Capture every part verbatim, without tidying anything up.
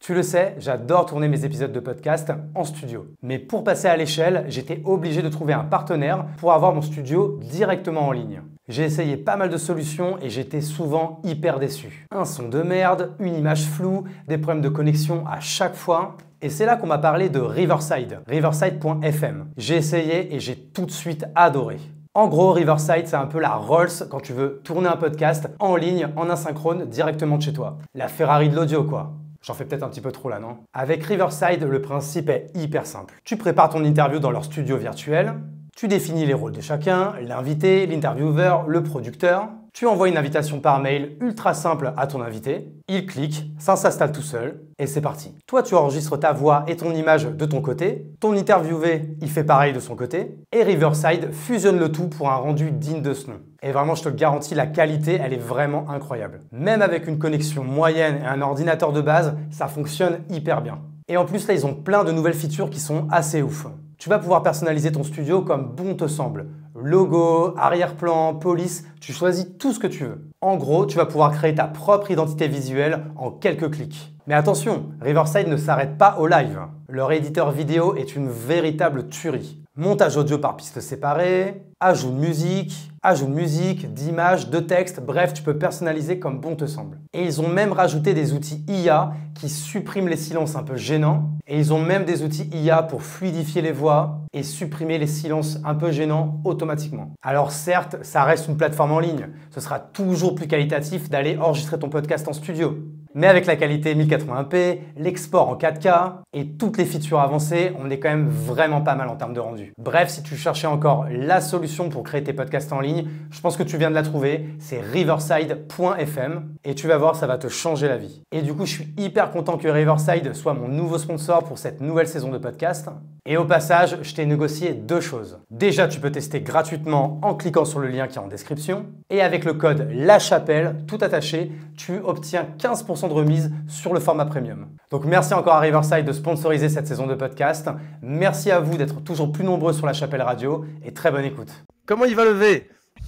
Tu le sais, j'adore tourner mes épisodes de podcast en studio. Mais pour passer à l'échelle, j'étais obligé de trouver un partenaire pour avoir mon studio directement en ligne. J'ai essayé pas mal de solutions et j'étais souvent hyper déçu. Un son de merde, une image floue, des problèmes de connexion à chaque fois. Et c'est là qu'on m'a parlé de Riverside, riverside point f m. J'ai essayé et j'ai tout de suite adoré. En gros, Riverside, c'est un peu la Rolls quand tu veux tourner un podcast en ligne, en asynchrone, directement de chez toi. La Ferrari de l'audio, quoi. J'en fais peut-être un petit peu trop là, non? Avec Riverside, le principe est hyper simple. Tu prépares ton interview dans leur studio virtuel, tu définis les rôles de chacun, l'invité, l'intervieweur, le producteur. Tu envoies une invitation par mail ultra simple à ton invité. Il clique, ça s'installe tout seul et c'est parti. Toi, tu enregistres ta voix et ton image de ton côté. Ton interviewé, il fait pareil de son côté. Et Riverside fusionne le tout pour un rendu digne de ce nom. Et vraiment, je te le garantis, la qualité, elle est vraiment incroyable. Même avec une connexion moyenne et un ordinateur de base, ça fonctionne hyper bien. Et en plus, là, ils ont plein de nouvelles features qui sont assez ouf. Tu vas pouvoir personnaliser ton studio comme bon te semble. Logo, arrière-plan, police, tu choisis tout ce que tu veux. En gros, tu vas pouvoir créer ta propre identité visuelle en quelques clics. Mais attention, Riverside ne s'arrête pas au live. Leur éditeur vidéo est une véritable tuerie. Montage audio par pistes séparées, ajout de musique, ajout de musique, d'images, de textes, bref, tu peux personnaliser comme bon te semble. Et ils ont même rajouté des outils I A qui suppriment les silences un peu gênants. Et ils ont même des outils I A pour fluidifier les voix et supprimer les silences un peu gênants automatiquement. Alors certes, ça reste une plateforme en ligne. Ce sera toujours plus qualitatif d'aller enregistrer ton podcast en studio. Mais avec la qualité mille quatre-vingts p, l'export en quatre K et toutes les features avancées, on est quand même vraiment pas mal en termes de rendu. Bref, si tu cherchais encore la solution pour créer tes podcasts en ligne, je pense que tu viens de la trouver, c'est riverside point f m et tu vas voir, ça va te changer la vie. Et du coup, je suis hyper content que Riverside soit mon nouveau sponsor pour cette nouvelle saison de podcast. Et au passage, je t'ai négocié deux choses. Déjà, tu peux tester gratuitement en cliquant sur le lien qui est en description. Et avec le code LACHAPELLE, tout attaché, tu obtiens quinze pour cent de remise sur le format premium. Donc merci encore à Riverside de sponsoriser cette saison de podcast. Merci à vous d'être toujours plus nombreux sur La Chapelle Radio et très bonne écoute. Comment il va lever?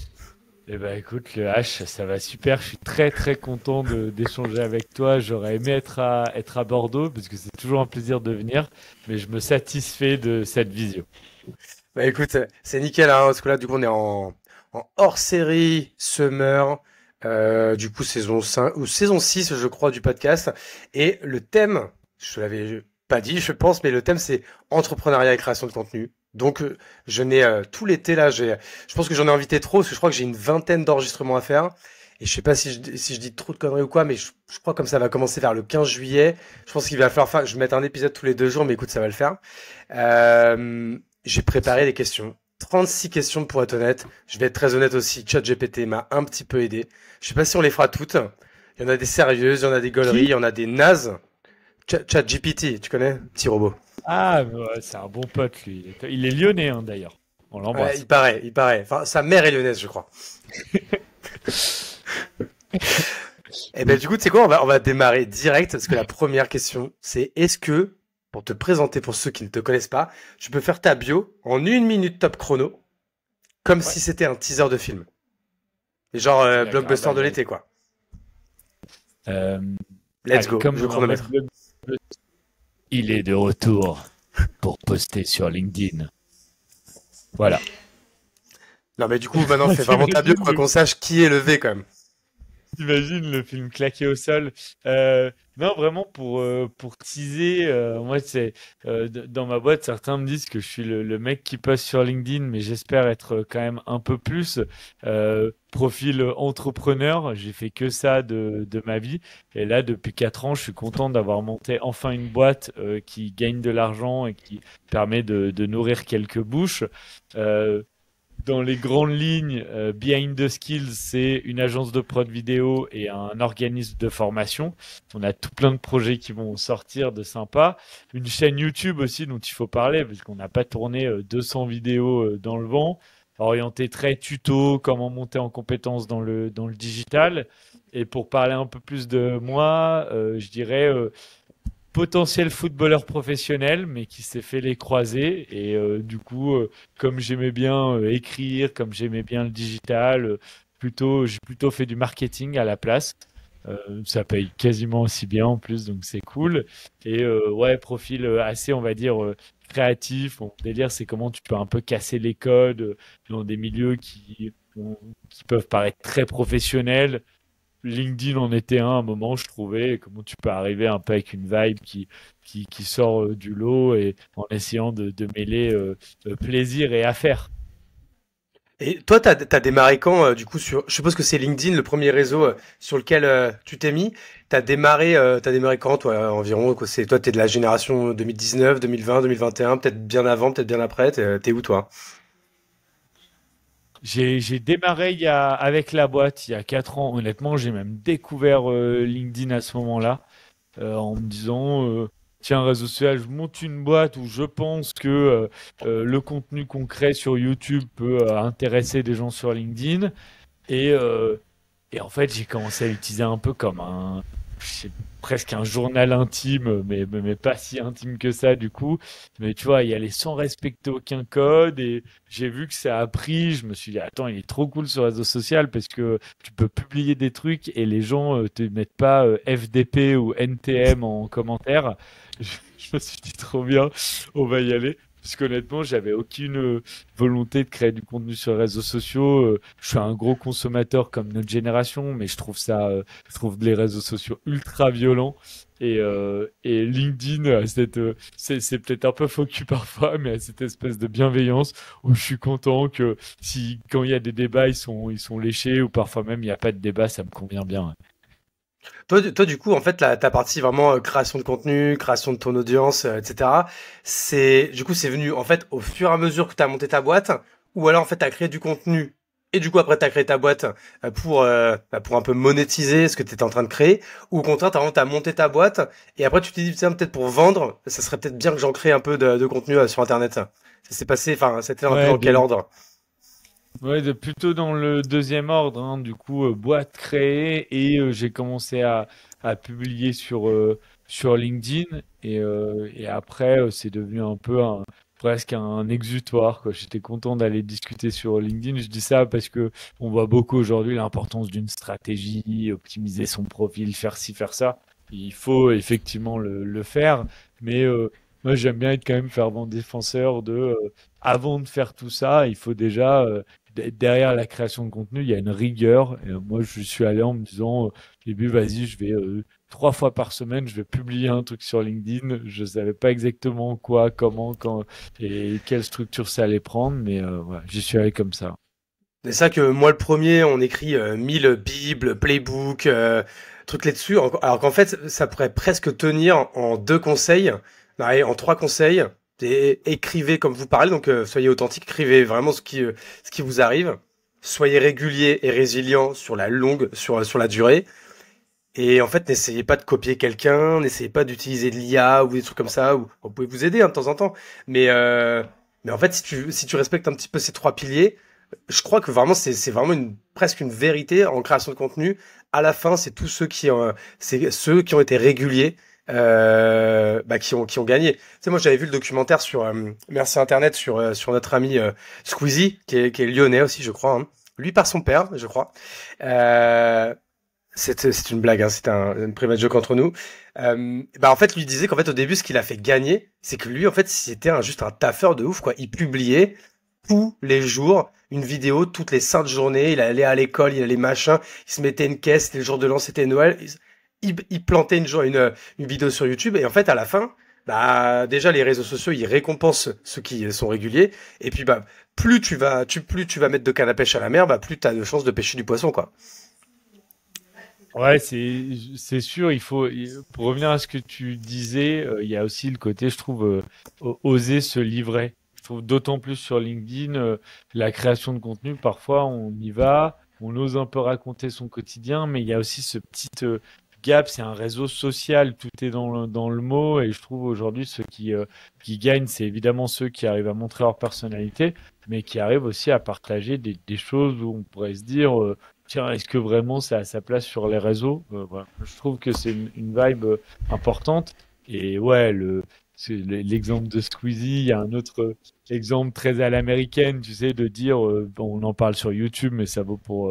Eh ben écoute, le H, ça va super. Je suis très très content de- d'échanger avec toi. J'aurais aimé être à, être à Bordeaux parce que c'est toujours un plaisir de venir, mais je me satisfais de cette visio. Bah écoute, c'est nickel, hein, parce que là, du coup, on est en, en hors-série Summer, euh, du coup, saison cinq, ou saison six, je crois, du podcast. Et le thème, je te l'avais pas dit, je pense, mais le thème, c'est entrepreneuriat et création de contenu. Donc, euh, je n'ai euh, tout l'été là, j'ai, je pense que j'en ai invité trop, parce que je crois que j'ai une vingtaine d'enregistrements à faire. Et je sais pas si je, si je dis trop de conneries ou quoi, mais je, je crois comme ça va commencer vers le quinze juillet. Je pense qu'il va falloir faire, je vais mettre un épisode tous les deux jours, mais écoute, ça va le faire. Euh, j'ai préparé des questions. trente-six questions pour être honnête. Je vais être très honnête aussi. ChatGPT m'a un petit peu aidé. Je sais pas si on les fera toutes. Il y en a des sérieuses, il y en a des gauleries, il y en a des nazes. Chat- ChatGPT, tu connais? Petit robot. Ah, mais ouais, c'est un bon pote lui. Il est lyonnais hein, d'ailleurs. On Ouais, l'embrasse. il paraît, il paraît. Enfin, sa mère est lyonnaise, je crois. Eh ben, du coup, tu sais quoi, on va, on va démarrer direct parce que la première question, c'est est-ce que, pour te présenter pour ceux qui ne te connaissent pas, tu peux faire ta bio en une minute top chrono, comme Ouais. si c'était un teaser de film. Et genre, euh, D'accord, blockbuster bah, de l'été, quoi. Euh, Let's allez, go, comme je dans chronomètre. le- Il est de retour pour poster sur LinkedIn. Voilà. Non, mais du coup, maintenant, fais vraiment ta bio pour qu'on sache qui est le V, quand même. T'imagines le film claqué au sol. Euh, non, vraiment pour euh, pour teaser. Euh, moi, c'est euh, d- dans ma boîte, certains me disent que je suis le, le mec qui poste sur LinkedIn, mais j'espère être quand même un peu plus. Euh, profil entrepreneur. J'ai fait que ça de de ma vie. Et là, depuis quatre ans, je suis content d'avoir monté enfin une boîte euh, qui gagne de l'argent et qui permet de de nourrir quelques bouches. Euh, Dans les grandes lignes, euh, Behind the Skills, c'est une agence de prod vidéo et un organisme de formation. On a tout plein de projets qui vont sortir de sympa. Une chaîne YouTube aussi dont il faut parler, parce qu'on n'a pas tourné euh, deux cents vidéos euh, dans le vent, orienté très tuto, comment monter en compétences dans le, dans le digital. Et pour parler un peu plus de moi, euh, je dirais euh, potentiel footballeur professionnel, mais qui s'est fait les croisés. Et euh, du coup, euh, comme j'aimais bien euh, écrire, comme j'aimais bien le digital, euh, plutôt, j'ai plutôt fait du marketing à la place. Euh, ça paye quasiment aussi bien en plus, donc c'est cool. Et euh, ouais, profil euh, assez, on va dire, euh, créatif. Mon délire, c'est comment tu peux un peu casser les codes euh, dans des milieux qui, ont- qui peuvent paraître très professionnels. LinkedIn en était un à un moment, je trouvais. Comment tu peux arriver un peu avec une vibe qui, qui, qui sort euh, du lot et en essayant de, de mêler euh, euh, plaisir et affaires. Et toi, t'as, t'as démarré quand, euh, du coup, sur, je suppose que c'est LinkedIn, le premier réseau euh, sur lequel euh, tu t'es mis. T'as démarré, euh, t'as démarré quand, toi, euh, environ, quoi, c'est, toi, t'es de la génération deux mille dix-neuf, deux mille vingt, deux mille vingt et un, peut-être bien avant, peut-être bien après. T'es, t'es où, toi? J'ai, j'ai démarré il y a, avec la boîte il y a quatre ans. Honnêtement, j'ai même découvert euh, LinkedIn à ce moment-là. Euh, en me disant euh, tiens, réseau social, je monte une boîte où je pense que euh, euh, le contenu qu'on crée sur YouTube peut euh, intéresser des gens sur LinkedIn. Et, euh, et en fait, j'ai commencé à l'utiliser un peu comme un, je sais, presque un journal intime, mais, mais, mais pas si intime que ça du coup. Mais tu vois, y aller sans respecter aucun code et j'ai vu que ça a pris. Je me suis dit, attends, il est trop cool ce réseau social parce que tu peux publier des trucs et les gens euh, te mettent pas euh, F D P ou N T M en commentaire. Je, je me suis dit, trop bien, on va y aller. Parce qu'honnêtement, j'avais aucune euh, volonté de créer du contenu sur les réseaux sociaux. Euh, je suis un gros consommateur comme notre génération, mais je trouve ça, euh, je trouve les réseaux sociaux ultra violents. Et, euh, et LinkedIn, a cette, euh, c'est, c'est peut-être un peu faux cul parfois, mais à cette espèce de bienveillance où je suis content que si, quand il y a des débats, ils sont, ils sont léchés ou parfois même il n'y a pas de débat, ça me convient bien. Ouais. Toi, du- toi, du coup, en fait, la, ta partie vraiment euh, création de contenu, création de ton audience, euh, et cetera. C'est, du coup, c'est venu, en fait, au fur et à mesure que t'as monté ta boîte, ou alors, en fait, t'as créé du contenu, et du coup, après, t'as créé ta boîte euh, pour, euh, bah, pour un peu monétiser ce que t'étais en train de créer, ou au contraire, t'as vraiment, t'as monté ta boîte, et après, tu t'es dit, tiens, peut-être pour vendre, ça serait peut-être bien que j'en crée un peu de, de contenu euh, sur Internet. Ça s'est passé, enfin, c'était un peu Ouais, dans quel de, ordre? Ouais, de, plutôt dans le deuxième ordre, hein, du coup, euh, boîte créée et euh, j'ai commencé à, à publier sur, euh, sur LinkedIn et, euh, et après, euh, c'est devenu un peu un, presque un exutoire, quoi. J'étais content d'aller discuter sur LinkedIn. Je dis ça parce que on voit beaucoup aujourd'hui l'importance d'une stratégie, optimiser son profil, faire ci, faire ça. Il faut effectivement le, le faire, mais euh, moi, j'aime bien être quand même fervent défenseur de, euh, avant de faire tout ça, il faut déjà euh, d- derrière la création de contenu, il y a une rigueur. Et euh, moi, je suis allé en me disant, euh, au début, vas-y, je vais euh, trois fois par semaine, je vais publier un truc sur LinkedIn. Je savais pas exactement quoi, comment, quand et quelle structure ça allait prendre, mais euh, voilà, j'y suis allé comme ça. C'est ça que moi, le premier, on écrit euh, mille bibles, playbooks, euh, trucs là-dessus, en- alors qu'en fait, ça pourrait presque tenir en deux conseils, allez, en trois conseils. Et écrivez comme vous parlez, donc euh, soyez authentique, écrivez vraiment ce qui, euh, ce qui vous arrive. Soyez régulier et résilient sur la longue, sur, sur la durée. Et en fait, n'essayez pas de copier quelqu'un, n'essayez pas d'utiliser de l'I A ou des trucs comme ça. Ou, vous pouvez vous aider hein, de temps en temps, mais euh, mais en fait, si tu si tu respectes un petit peu ces trois piliers, je crois que vraiment c'est c'est vraiment une presque une vérité en création de contenu. À la fin, c'est tous ceux qui ont c'est ceux qui ont été réguliers. Euh, bah, qui ont qui ont gagné. Tu sais, moi j'avais vu le documentaire sur euh, Merci Internet sur euh, sur notre ami euh, Squeezie qui est qui est lyonnais aussi je crois. Hein. Lui par son père je crois. Euh, c'est c'est une blague, hein, c'est un, une private joke entre nous. Euh, bah en fait, lui disait qu'en fait au début, ce qu'il a fait gagner, c'est que lui, en fait, c'était un, juste un taffeur de ouf, quoi. Il publiait tous les jours une vidéo, toutes les saintes journées. Il allait à l'école, il allait machin, il se mettait une caisse. Les jours de l'an, c'était Noël. Il, il plantait une, jour- une une vidéo sur YouTube et en fait, à la fin, bah déjà les réseaux sociaux, ils récompensent ceux qui sont réguliers. Et puis bah plus tu vas, tu plus tu vas mettre de canne à pêche à la mer, bah plus t'as de chances de pêcher du poisson, quoi. Ouais, c'est c'est sûr, il faut il- pour revenir à ce que tu disais, euh, il y a aussi le côté, je trouve, euh, o- oser se livrer. Je trouve d'autant plus sur LinkedIn, euh, la création de contenu, parfois on y va, on ose un peu raconter son quotidien, mais il y a aussi ce petit euh, gap, c'est un réseau social, tout est dans le, dans le mot, et je trouve aujourd'hui ceux qui, euh, qui gagnent, c'est évidemment ceux qui arrivent à montrer leur personnalité, mais qui arrivent aussi à partager des, des choses où on pourrait se dire, euh, tiens, est-ce que vraiment ça a sa place sur les réseaux? Euh, voilà. Je trouve que c'est une, une vibe euh, importante. Et ouais, le, c'est le- l'exemple de Squeezie, il y a un autre euh, exemple très à l'américaine, tu sais, de dire, euh, bon, on en parle sur YouTube, mais ça vaut pour, euh,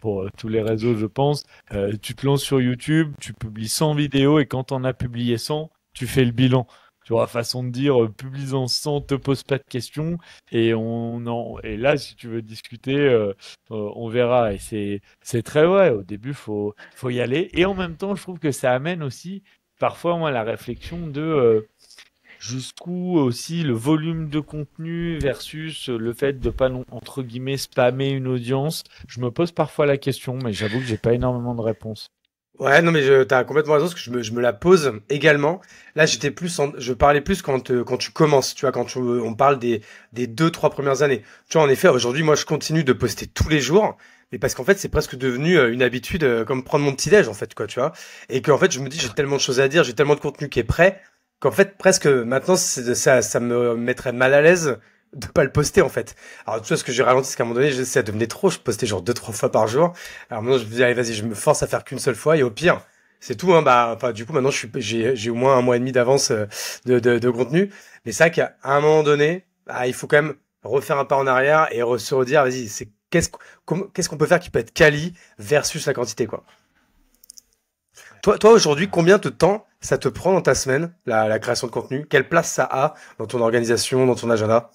pour euh, tous les réseaux, je pense. Euh, tu te lances sur YouTube, tu publies cent vidéos et quand on a publié cent, tu fais le bilan. Tu vois, façon de dire, euh, publie-en cent, te pose pas de questions et on en, et là, si tu veux discuter, euh, euh, on verra. Et c'est, c'est très vrai. Au début, faut, faut y aller. Et en même temps, je trouve que ça amène aussi, parfois, moi, la réflexion de, euh, jusqu'où aussi le volume de contenu versus le fait de pas non, entre guillemets spammer une audience. Je me pose parfois la question, mais j'avoue que j'ai pas énormément de réponses. Ouais, non, mais je, t'as complètement raison, parce que je me, je me la pose également. Là, j'étais plus en, je parlais plus quand, euh, quand tu commences, tu vois, quand tu- on parle des, des deux, trois premières années. Tu vois, en effet, aujourd'hui, moi, je continue de poster tous les jours, mais parce qu'en fait, c'est presque devenu euh, une habitude, euh, comme prendre mon petit-déj, en fait, quoi, tu vois. Et qu'en fait, je me dis, j'ai tellement de choses à dire, j'ai tellement de contenu qui est prêt, qu'en fait, presque, maintenant, c'est- ça, ça me mettrait mal à l'aise de pas le poster, en fait. Alors, tu vois, ce que j'ai ralenti, c'est qu'à un moment donné, je- ça devenait trop, je postais genre deux, trois fois par jour. Alors maintenant, je me dis, allez, vas-y, je me force à faire qu'une seule fois, et au pire, c'est tout, hein, bah, enfin, du coup, maintenant, je suis, j'ai, j'ai au moins un mois et demi d'avance euh, de, de, de contenu. Mais c'est vrai qu'à un moment donné, ah, il faut quand même refaire un pas en arrière et re- se redire, vas-y, c'est, qu'est-ce, qu'on- comment- qu'est-ce qu'on peut faire qui peut être quali versus la quantité, quoi. Toi, toi, aujourd'hui, combien de temps ça te prend dans ta semaine, la, la création de contenu? Quelle place ça a dans ton organisation, dans ton agenda?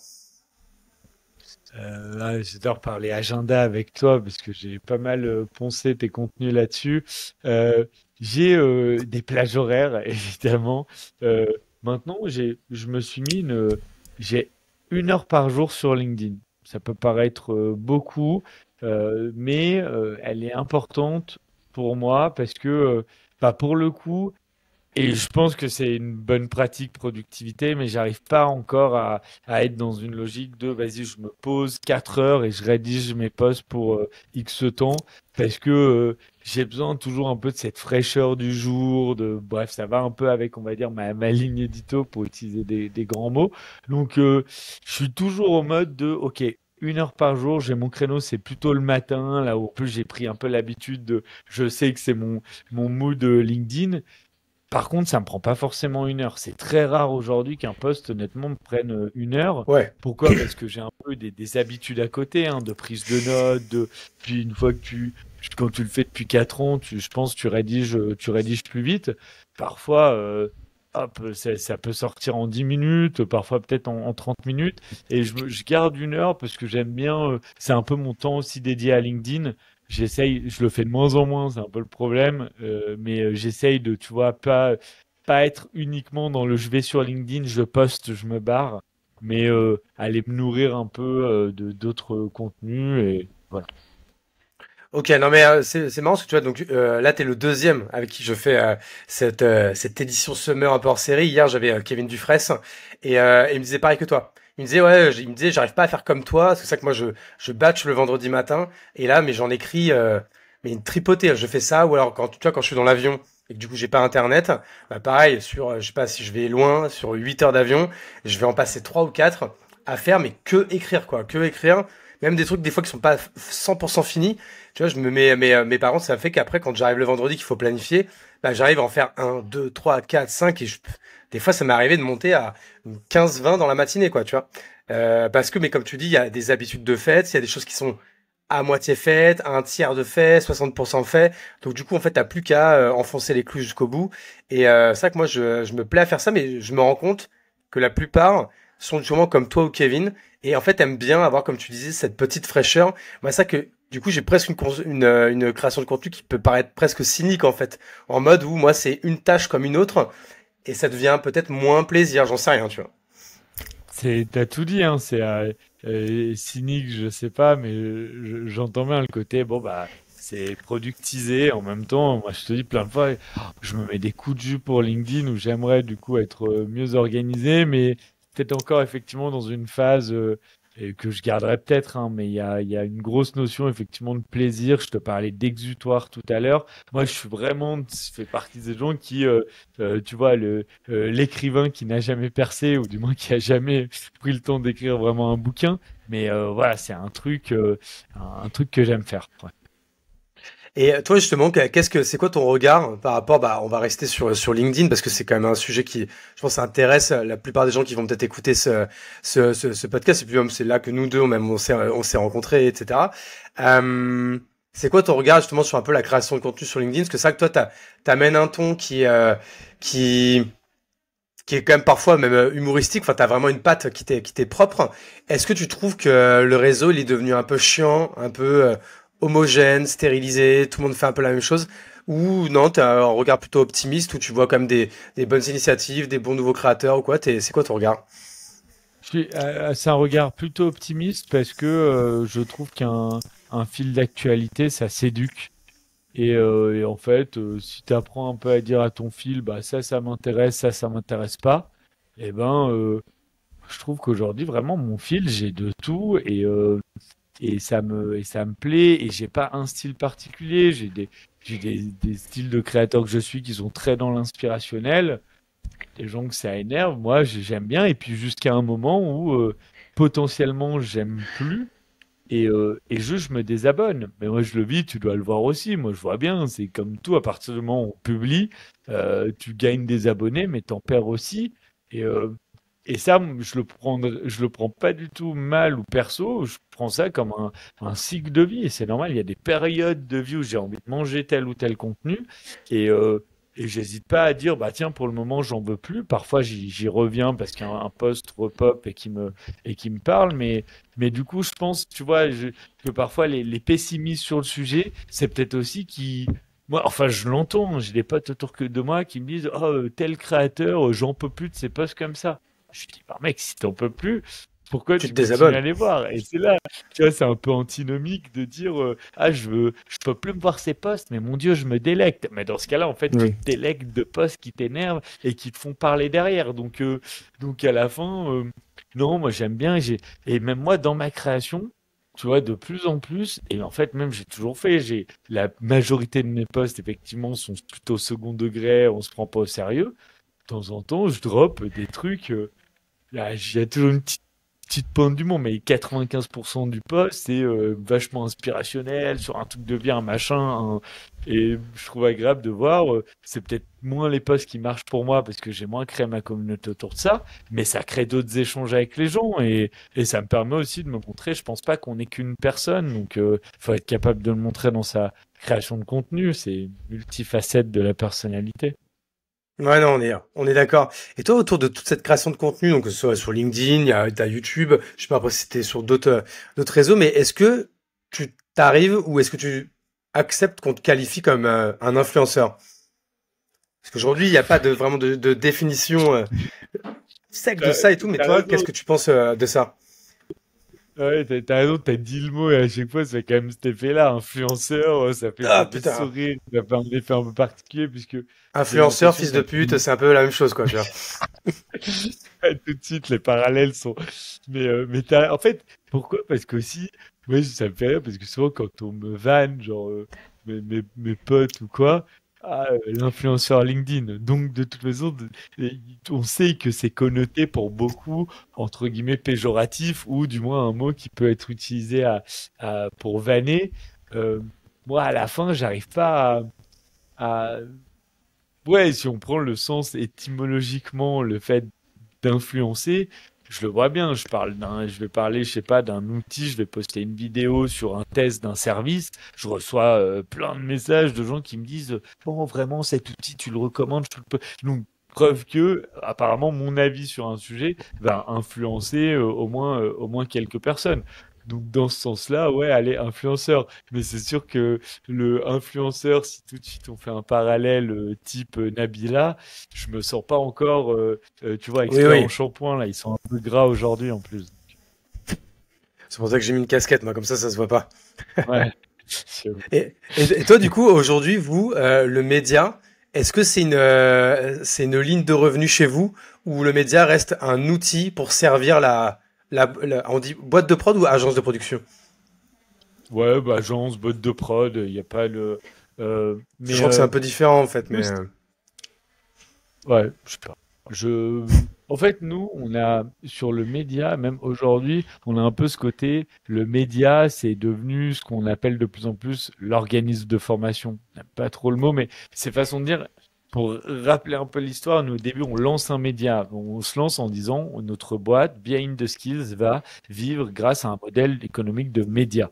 Euh, là, j'adore parler agenda avec toi parce que j'ai pas mal euh, poncé tes contenus là-dessus. Euh, j'ai euh, des plages horaires, évidemment. Euh, Maintenant, j'ai, je me suis mis une, j'ai une heure par jour sur LinkedIn. Ça peut paraître euh, beaucoup, euh, mais euh, elle est importante pour moi parce que, euh, bah, pour le coup, et je pense que c'est une bonne pratique productivité, mais j'arrive pas encore à, à être dans une logique de vas-y, je me pose quatre heures et je rédige mes posts pour euh, X temps parce que euh, j'ai besoin toujours un peu de cette fraîcheur du jour, de bref, ça va un peu avec, on va dire, ma, ma ligne édito pour utiliser des, des grands mots. Donc, euh, je suis toujours au mode de ok. Une heure par jour, j'ai mon créneau, c'est plutôt le matin, là où en plus j'ai pris un peu l'habitude de, je sais que c'est mon, mon mood euh, LinkedIn. Par contre, ça me prend pas forcément une heure. C'est très rare aujourd'hui qu'un poste, honnêtement, me prenne euh, une heure. Ouais. Pourquoi? Parce que j'ai un peu des, des habitudes à côté, hein, de prise de notes, de, puis une fois que tu, quand tu le fais depuis quatre ans, tu, je pense, tu rédiges, euh, tu rédiges plus vite. Parfois, euh, hop, ça, ça peut sortir en dix minutes, parfois peut-être en, en trente minutes. Et je, me- je garde une heure parce que j'aime bien, euh, c'est un peu mon temps aussi dédié à LinkedIn. J'essaye, je le fais de moins en moins, c'est un peu le problème, euh, mais euh, j'essaye de, tu vois, pas, pas être uniquement dans le je vais sur LinkedIn, je poste, je me barre, mais euh, aller me nourrir un peu euh, de d'autres contenus et voilà. Ok, non mais euh, c'est c'est marrant parce que tu vois donc euh, là t'es le deuxième avec qui je fais euh, cette euh, cette édition Summer un peu hors série. Hier j'avais euh, Kevin Dufresne et, euh, et il me disait pareil que toi. Il me disait ouais, j- il me disait j'arrive pas à faire comme toi. C'est ça que moi je je batch le vendredi matin et là mais j'en écris euh, mais une tripotée. Je fais ça ou alors quand tu vois quand je suis dans l'avion et que du coup j'ai pas internet, bah pareil sur euh, je sais pas si je vais loin sur huit heures d'avion, je vais en passer trois ou quatre à faire mais que écrire quoi, que écrire. Même des trucs des fois qui sont pas f- cent pour cent finis. Tu vois, je me mets, mes, mes parents, ça fait qu'après, quand j'arrive le vendredi qu'il faut planifier, bah, j'arrive à en faire un, deux, trois, quatre, cinq et je, des fois, ça m'est arrivé de monter à quinze, vingt dans la matinée, quoi, tu vois. Euh, parce que, mais comme tu dis, il y a des habitudes de fête, il y a des choses qui sont à moitié faites, à un tiers de fait, soixante pour cent fait. Donc, du coup, en fait, t'as plus qu'à euh, enfoncer les clous jusqu'au bout. Et euh, c'est vrai que moi, je, je me plais à faire ça, mais je me rends compte que la plupart sont sûrement comme toi ou Kevin, et en fait aiment bien avoir, comme tu disais, cette petite fraîcheur. Moi, c'est ça que du coup, j'ai presque une, cons- une, euh, une création de contenu qui peut paraître presque cynique en fait, en mode où moi c'est une tâche comme une autre et ça devient peut-être moins plaisir, j'en sais rien, tu vois. C'est, t'as tout dit, hein, c'est euh, euh, cynique, je sais pas, mais je- j'entends bien le côté, bon bah, c'est productisé en même temps. Moi, je te dis plein de fois, oh, je me mets des coups de jus pour LinkedIn où j'aimerais du coup être euh, mieux organisé, mais peut-être encore effectivement dans une phase euh, et que je garderai peut-être, hein, mais il y a, il y a une grosse notion effectivement de plaisir. Je te parlais d'exutoire tout à l'heure. Moi, je suis vraiment, je fais partie des gens qui, euh, euh, tu vois, le euh, l'écrivain qui n'a jamais percé, ou du moins qui a jamais pris le temps d'écrire vraiment un bouquin. Mais euh, voilà, c'est un truc, euh, un, un truc que j'aime faire. Ouais. Et toi justement, qu'est-ce que c'est quoi ton regard par rapport, bah, on va rester sur sur LinkedIn parce que c'est quand même un sujet qui, je pense, intéresse la plupart des gens qui vont peut-être écouter ce ce ce, ce podcast. Et puis même c'est là que nous deux, même on s'est on s'est rencontrés, et cetera. Euh, C'est quoi ton regard justement sur un peu la création de contenu sur LinkedIn? Parce que c'est vrai que toi, t'as, t'amènes un ton qui, euh, qui, qui est quand même parfois même euh, humoristique. Enfin, t'as vraiment une patte qui t'est, qui t'est propre. Est-ce que tu trouves que le réseau, il est devenu un peu chiant, un peu euh, homogène, stérilisé, tout le monde fait un peu la même chose? Ou non, t'as un regard plutôt optimiste où tu vois quand même des, des bonnes initiatives, des bons nouveaux créateurs ou quoi? T'es, c'est quoi ton regard? Je suis- euh, C'est un regard plutôt optimiste parce que euh, je trouve qu'un un fil d'actualité, ça s'éduque. Et, euh, et en fait, euh, si tu apprends un peu à dire à ton fil, bah ça, ça m'intéresse, ça, ça m'intéresse pas, eh ben, euh, je trouve qu'aujourd'hui, vraiment, mon fil, j'ai de tout et, euh, et ça me, et ça me plaît. Et j'ai pas un style particulier. J'ai des, j'ai des, des styles de créateurs que je suis qui sont très dans l'inspirationnel. Des gens que ça énerve, moi, j'ai- j'aime bien. Et puis jusqu'à un moment où euh, potentiellement, j'aime plus. Et, euh, et je, je me désabonne. Mais moi, je le vis, tu dois le voir aussi. Moi, je vois bien, c'est comme tout, à partir du moment où on publie, euh, tu gagnes des abonnés, mais t'en perds aussi. Et, euh, et ça, je le prends, je le prends pas du tout mal ou perso. Je prends ça comme un, un cycle de vie. Et c'est normal, il y a des périodes de vie où j'ai envie de manger tel ou tel contenu. Et, euh, et j'hésite pas à dire, bah tiens, pour le moment, j'en veux plus. Parfois, j'y j'y reviens parce qu'un un post repop et qui me, et qui me parle. Mais mais du coup, je pense, tu vois, je- que parfois les, les pessimistes sur le sujet, c'est peut-être aussi qui. Moi, enfin, je l'entends, hein, j'ai des potes autour que de moi qui me disent, oh, euh, tel créateur, euh, j'en peux plus de ces posts comme ça. Je lui dis, bah, mec, si t'en peux plus, pourquoi Tu te tu continues désabonnes? à les voir? Et c'est là, tu vois, c'est un peu antinomique de dire, euh, ah, je veux, je peux plus me voir ces posts, mais mon Dieu, je me délecte. Mais dans ce cas-là, en fait, tu Oui. te délectes de posts qui t'énervent et qui te font parler derrière. Donc, euh, donc à la fin, euh, non, moi, j'aime bien. J'ai et même moi, dans ma création, tu vois, de plus en plus, et en fait, même j'ai toujours fait, j'ai la majorité de mes posts, effectivement, sont plutôt second degré, on se prend pas au sérieux. De temps en temps, je drop des trucs. Euh, là, il y a toujours une petite, petite pointe d'humour, mais quatre-vingt-quinze pour cent du post, c'est euh, vachement inspirationnel sur un truc de bien, un machin. un- Et je trouve agréable de voir. euh, c'est peut-être moins les posts qui marchent pour moi parce que j'ai moins créé ma communauté autour de ça, mais ça crée d'autres échanges avec les gens et, et ça me permet aussi de me montrer. Je pense pas qu'on n'est qu'une personne, donc il faut être capable de le montrer dans sa création de contenu. C'est multifacette de la personnalité. Ouais, non, on est, on est d'accord. Et toi, autour de toute cette création de contenu, donc que ce soit sur LinkedIn, il y a, t'as YouTube, je sais pas après si c'était sur d'autres, euh, d'autres réseaux, mais est-ce que tu t'arrives ou est-ce que tu acceptes qu'on te qualifie comme euh, un influenceur? Parce qu'aujourd'hui, il n'y a pas de vraiment de, de définition euh, sec de T'as ça et tout, mais t'as toi, qu'est-ce raison. que tu penses euh, de ça? Ouais, t'as t'as raison, t'as dit le mot et à chaque fois, ça fait quand même cet effet-là, influenceur, euh, ça fait, Ah ça fait putain, sourire, ça fait un effet un peu particulier puisque j'ai influenceur, l'impression fils de qu'on pute, c'est un peu la même chose, quoi, tu vois. tout de suite, les parallèles sont. Mais, euh, mais t'as... en fait, pourquoi? Parce qu'aussi, moi, ça me fait rire parce que souvent, quand on me vanne, genre euh, mes, mes, mes potes ou quoi, ah, euh, l'influenceur LinkedIn. Donc, de toute façon, de- et on sait que c'est connoté pour beaucoup, entre guillemets, péjoratif ou du moins un mot qui peut être utilisé à, à- pour vanner. Euh, Moi, à la fin, j'arrive pas à, à- Ouais, si on prend le sens étymologiquement, le fait d'influencer, je le vois bien. Je parle d'un, je vais parler, je sais pas, d'un outil, je vais poster une vidéo sur un test d'un service. Je reçois euh, plein de messages de gens qui me disent, bon, vraiment, cet outil, tu le recommandes, je te le peux. Donc, preuve que, apparemment, mon avis sur un sujet va influencer euh, au moins, euh, au moins quelques personnes. Donc, dans ce sens-là, ouais, allez, influenceur. Mais c'est sûr que le influenceur, si tout de suite on fait un parallèle euh, type euh, Nabila, je me sens pas encore, euh, euh, tu vois, Oui, expert en oui. shampoing, là. Ils sont un peu gras aujourd'hui, en plus. C'est pour ça que j'ai mis une casquette, moi, comme ça, ça se voit pas. Ouais. Et, et, et toi, du coup, aujourd'hui, vous, euh, le média, est-ce que c'est une, euh, c'est une ligne de revenu chez vous ou le média reste un outil pour servir la, la, la- on dit boîte de prod ou agence de production? Ouais, bah, agence, boîte de prod, il n'y a pas le. euh, Parce que je mais crois que c'est euh, un peu différent, en fait, mais nous, euh, Ouais, je sais pas. Je... En fait, nous, on a, sur le média, même aujourd'hui, on a un peu ce côté, le média, c'est devenu ce qu'on appelle de plus en plus l'organisme de formation. J'aime pas trop le mot, mais c'est façon de dire, pour rappeler un peu l'histoire, nous, au début, on lance un média. On se lance en disant, notre boîte, Behind the Skills, va vivre grâce à un modèle économique de média.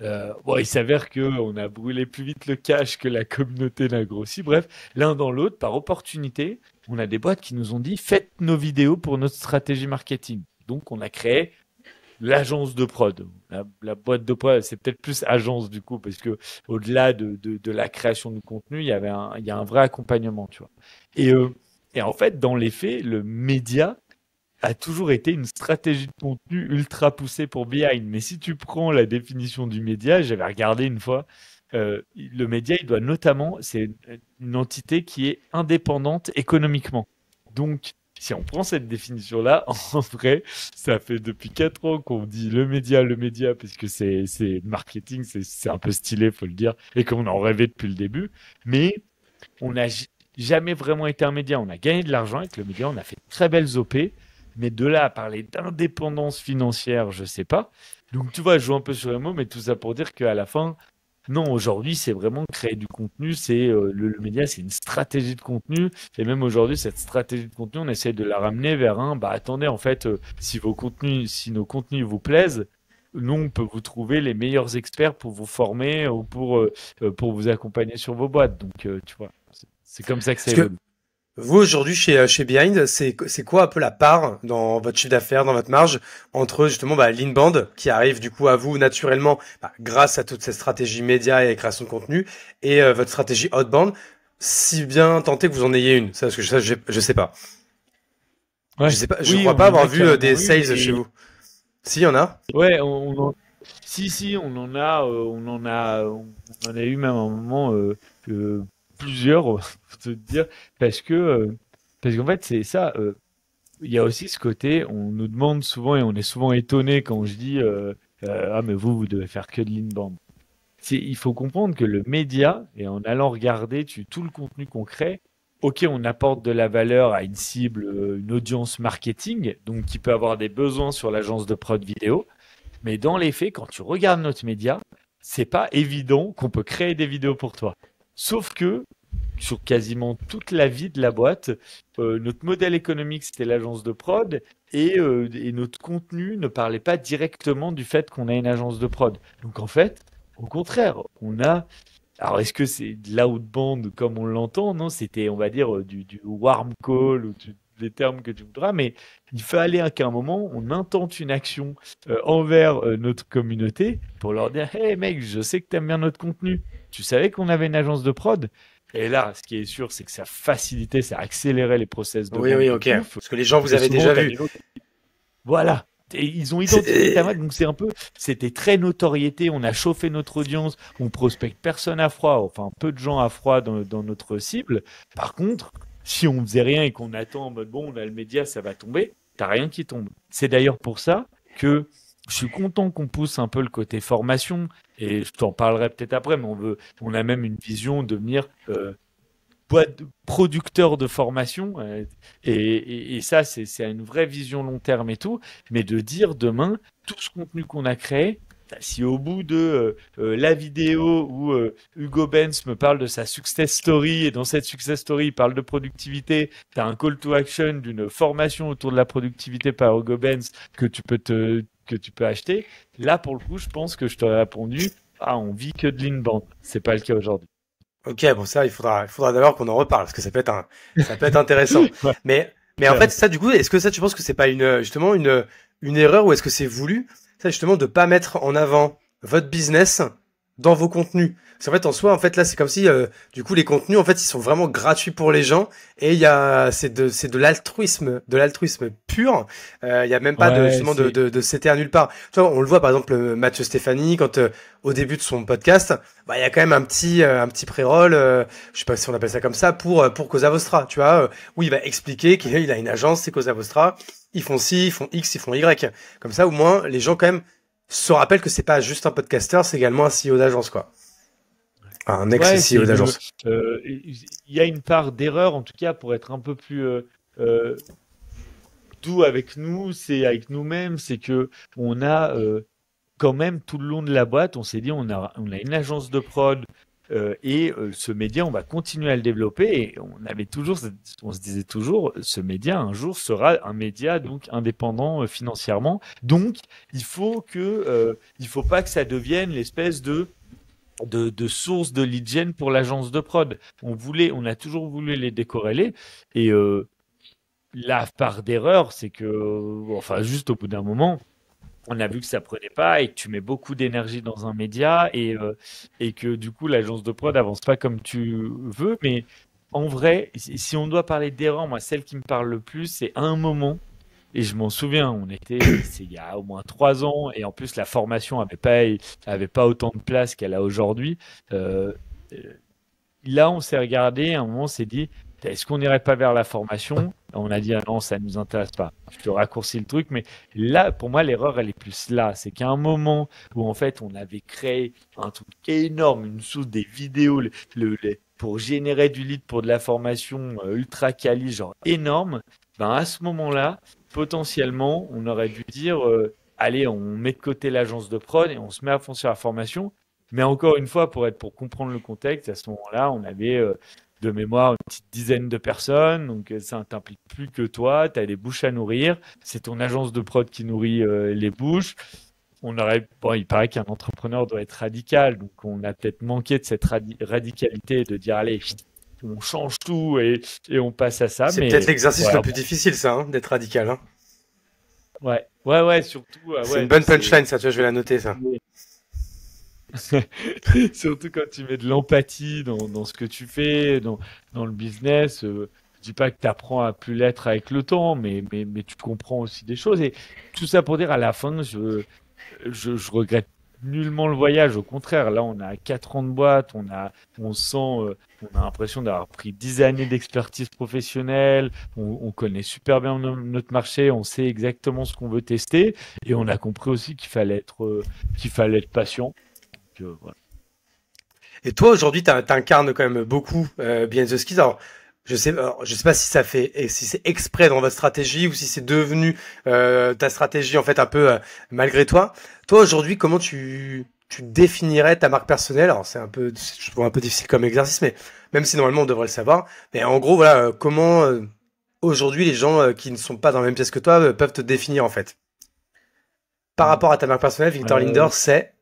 Euh, bon, il s'avère qu'on a brûlé plus vite le cash que la communauté n'a grossi. Bref, l'un dans l'autre, par opportunité, on a des boîtes qui nous ont dit faites nos vidéos pour notre stratégie marketing. Donc, on a créé l'agence de prod. La, la boîte de prod, c'est peut-être plus agence du coup, parce que au-delà de, de, de la création du contenu, il y avait un, il y a un vrai accompagnement, tu vois. Et, euh, et en fait, dans les faits, le média a toujours été une stratégie de contenu ultra poussée pour Behind. Mais si tu prends la définition du média, j'avais regardé une fois, euh, le média, il doit notamment, c'est une entité qui est indépendante économiquement. Donc, si on prend cette définition-là, en vrai, ça fait depuis quatre ans qu'on dit le média, le média, parce que c'est, c'est marketing, c'est, c'est un peu stylé, faut le dire, et qu'on en rêvait depuis le début. Mais on n'a j- jamais vraiment été un média. On a gagné de l'argent avec le média, on a fait de très belles O P, mais de là à parler d'indépendance financière, je sais pas. Donc, tu vois, je joue un peu sur les mots, mais tout ça pour dire qu'à la fin, non, aujourd'hui, c'est vraiment créer du contenu. C'est euh, le, le média, c'est une stratégie de contenu. Et même aujourd'hui, cette stratégie de contenu, on essaie de la ramener vers un. Bah attendez, en fait, euh, si vos contenus, si nos contenus vous plaisent, nous, on peut vous trouver les meilleurs experts pour vous former ou pour euh, euh, pour vous accompagner sur vos boîtes. Donc, euh, tu vois, c'est c'est comme ça que ça Parce que évolue. vous, aujourd'hui, chez, euh, chez Behind, c'est, c'est quoi un peu la part dans votre chiffre d'affaires, dans votre marge, entre justement bah, l'inbound, qui arrive du coup à vous naturellement bah, grâce à toute cette stratégie média et création de contenu, et euh, votre stratégie outbound, si bien tenté que vous en ayez une. Ça, parce que ça, je, je sais pas. Je Ouais. sais pas, je Oui, crois on pas en avoir a vu euh, des carrément une. sales chez Et vous. Si, y en a? ouais, on, on en- si, si, on en a, euh, on en a, on en a eu même un moment euh, euh, plusieurs, pour te dire, parce que, euh, parce qu'en fait, c'est ça. euh, Il y a aussi ce côté, on nous demande souvent et on est souvent étonné quand je dis, euh, euh, ah mais vous, vous devez faire que de l'inbound. C'est, il faut comprendre que le média, et en allant regarder tu, tout le contenu qu'on crée, ok, on apporte de la valeur à une cible, euh, une audience marketing, donc qui peut avoir des besoins sur l'agence de prod vidéo. Mais dans les faits, quand tu regardes notre média, c'est pas évident qu'on peut créer des vidéos pour toi. Sauf que sur quasiment toute la vie de la boîte, euh, notre modèle économique c'était l'agence de prod et, euh, et notre contenu ne parlait pas directement du fait qu'on a une agence de prod. Donc en fait, au contraire, on a. Alors est-ce que c'est de l'outbound comme on l'entend? Non, c'était, on va dire, euh, du, du warm call ou du- des termes que tu voudras, mais il fallait qu'à un moment, on intente une action euh, envers euh, notre communauté pour leur dire, hey mec, je sais que tu aimes bien notre contenu. Tu savais qu'on avait une agence de prod? Et là, ce qui est sûr, c'est que ça facilitait, ça accélérait les process de Oui, vente oui, de ok. ouf. Parce que les gens Parce vous que avez souvent, déjà tu as vu. des gens. Voilà. Et ils ont identifié ta C'est, marque, donc c'est un peu, c'était très notoriété. On a chauffé notre audience, on prospecte personne à froid, enfin peu de gens à froid dans, dans notre cible. Par contre, si on faisait rien et qu'on attend en mode bon, on a le média, ça va tomber, t'as rien qui tombe. C'est d'ailleurs pour ça que je suis content qu'on pousse un peu le côté formation et je t'en parlerai peut-être après, mais on veut, on a même une vision de venir euh, boîte de- producteur de formation. euh, et, et- et ça, c'est c'est une vraie vision long terme et tout. Mais de dire demain, tout ce contenu qu'on a créé, bah, si au bout de euh, euh, la vidéo où euh, Hugo Benz me parle de sa success story et dans cette success story, il parle de productivité, tu as un call to action d'une formation autour de la productivité par Hugo Benz que tu peux te que tu peux acheter. Là, pour le coup, je pense que je t'aurais répondu, ah, on vit que de l'inbound. C'est pas le cas aujourd'hui. ok, bon ça, il faudra, il faudra d'abord qu'on en reparle parce que ça peut être un, ça peut être intéressant. Ouais, Mais, mais en fait, clairement. ça, du coup, est-ce que ça, tu penses que c'est pas une, justement une, une erreur ou est-ce que c'est voulu, ça, justement, de pas mettre en avant votre business dans vos contenus? Parce qu'en fait, en soi, en fait, là, c'est comme si, euh, du coup, les contenus, en fait, ils sont vraiment gratuits pour les gens et il y a, c'est de, c'est de l'altruisme, de l'altruisme pur. Euh, il y a même pas de, Ouais, justement, de, c'est de, de C T R nulle part. Tu vois, on le voit, par exemple, euh, Mathieu Stéphanie, quand, euh, au début de son podcast, bah, il y a quand même un petit, euh, un petit pré-roll, euh, je sais pas si on appelle ça comme ça, pour, euh, pour Cosa Vostra, tu vois, euh, où il va expliquer qu'il a une agence, c'est Cosa Vostra, ils font ci, ils font X, ils font Y. Comme ça, au moins, les gens, quand même, se rappellent que c'est pas juste un podcasteur, c'est également un C E O d'agence, quoi. Un ouais, ex-C E O c'est une, d'agence. euh, il y a une part d'erreur en tout cas pour être un peu plus euh, euh, doux avec nous, c'est avec nous-mêmes, c'est que on a euh, quand même tout le long de la boîte, on s'est dit on a on a une agence de prod Euh, et euh, ce média, on va continuer à le développer. Et on avait toujours, on se disait toujours, ce média un jour sera un média donc indépendant euh, financièrement. Donc, il faut que, euh, il faut pas que ça devienne l'espèce de de, de source de lead gen pour l'agence de prod. On voulait, on a toujours voulu les décorréler. Et euh, la part d'erreur, c'est que, enfin, juste au bout d'un moment, on a vu que ça prenait pas et que tu mets beaucoup d'énergie dans un média et, euh, et que du coup l'agence de prod avance pas comme tu veux. Mais en vrai, si si on doit parler d'erreur, moi celle qui me parle le plus, c'est à un moment, et je m'en souviens, on était, c'est il y a au moins trois ans, et en plus la formation avait pas, avait pas autant de place qu'elle a aujourd'hui. Euh, euh, Là, on s'est regardé, à un moment, on s'est dit, est-ce qu'on n'irait pas vers la formation? On a dit, ah non, ça ne nous intéresse pas. Je te raccourcis le truc, mais là, pour moi, l'erreur, elle est plus là. C'est qu'à un moment où, en fait, on avait créé un truc énorme, une source des vidéos, le, le- les- pour générer du lead pour de la formation euh, ultra quali, genre énorme, ben, à ce moment-là, potentiellement, on aurait dû dire, euh, allez, on met de côté l'agence de prod et on se met à fond sur la formation. Mais encore une fois, pour être, pour comprendre le contexte, à ce moment-là, on avait euh, de mémoire une petite dizaine de personnes, donc euh, ça ne t'implique plus que toi, tu as des bouches à nourrir, c'est ton agence de prod qui nourrit euh, les bouches. On aurait, bon, il paraît qu'un entrepreneur doit être radical, donc on a peut-être manqué de cette radi- radicalité de dire allez, chut, on change tout et, et on passe à ça. C'est peut-être Mais l'exercice le voilà, plus difficile, ça, hein, d'être radical. Hein. ouais, ouais, ouais, surtout, euh, C'est une ouais, bonne c'est punchline, ça, tu vois, je vais la noter, ça. surtout quand tu mets de l'empathie dans, dans ce que tu fais, dans, dans le business. Euh, je dis pas que tu apprends à plus l'être avec le temps, mais, mais, mais tu comprends aussi des choses. Et tout ça pour dire, à la fin, je, je, je regrette nullement le voyage. Au contraire, là, on a quatre ans de boîte, on a, on sent, euh, on a l'impression d'avoir pris dix années d'expertise professionnelle, on, on connaît super bien no- notre marché, on sait exactement ce qu'on veut tester, et on a compris aussi qu'il fallait être, euh, qu'il fallait être patient. Donc, euh, voilà. Et toi, aujourd'hui, t'in- t'incarnes quand même beaucoup euh, Behind the Skis. Alors, je sais, alors, je sais pas si ça fait, et si c'est exprès dans votre stratégie ou si c'est devenu euh, ta stratégie en fait un peu euh, malgré toi. Toi, aujourd'hui, comment tu tu définirais ta marque personnelle? Alors, c'est un peu, je trouve un peu difficile comme exercice, mais même si normalement on devrait le savoir. Mais en gros, voilà, euh, comment euh, aujourd'hui les gens euh, qui ne sont pas dans la même pièce que toi euh, peuvent te définir en fait. Par Mm. rapport à ta marque personnelle, Victor Linder, Euh, c'est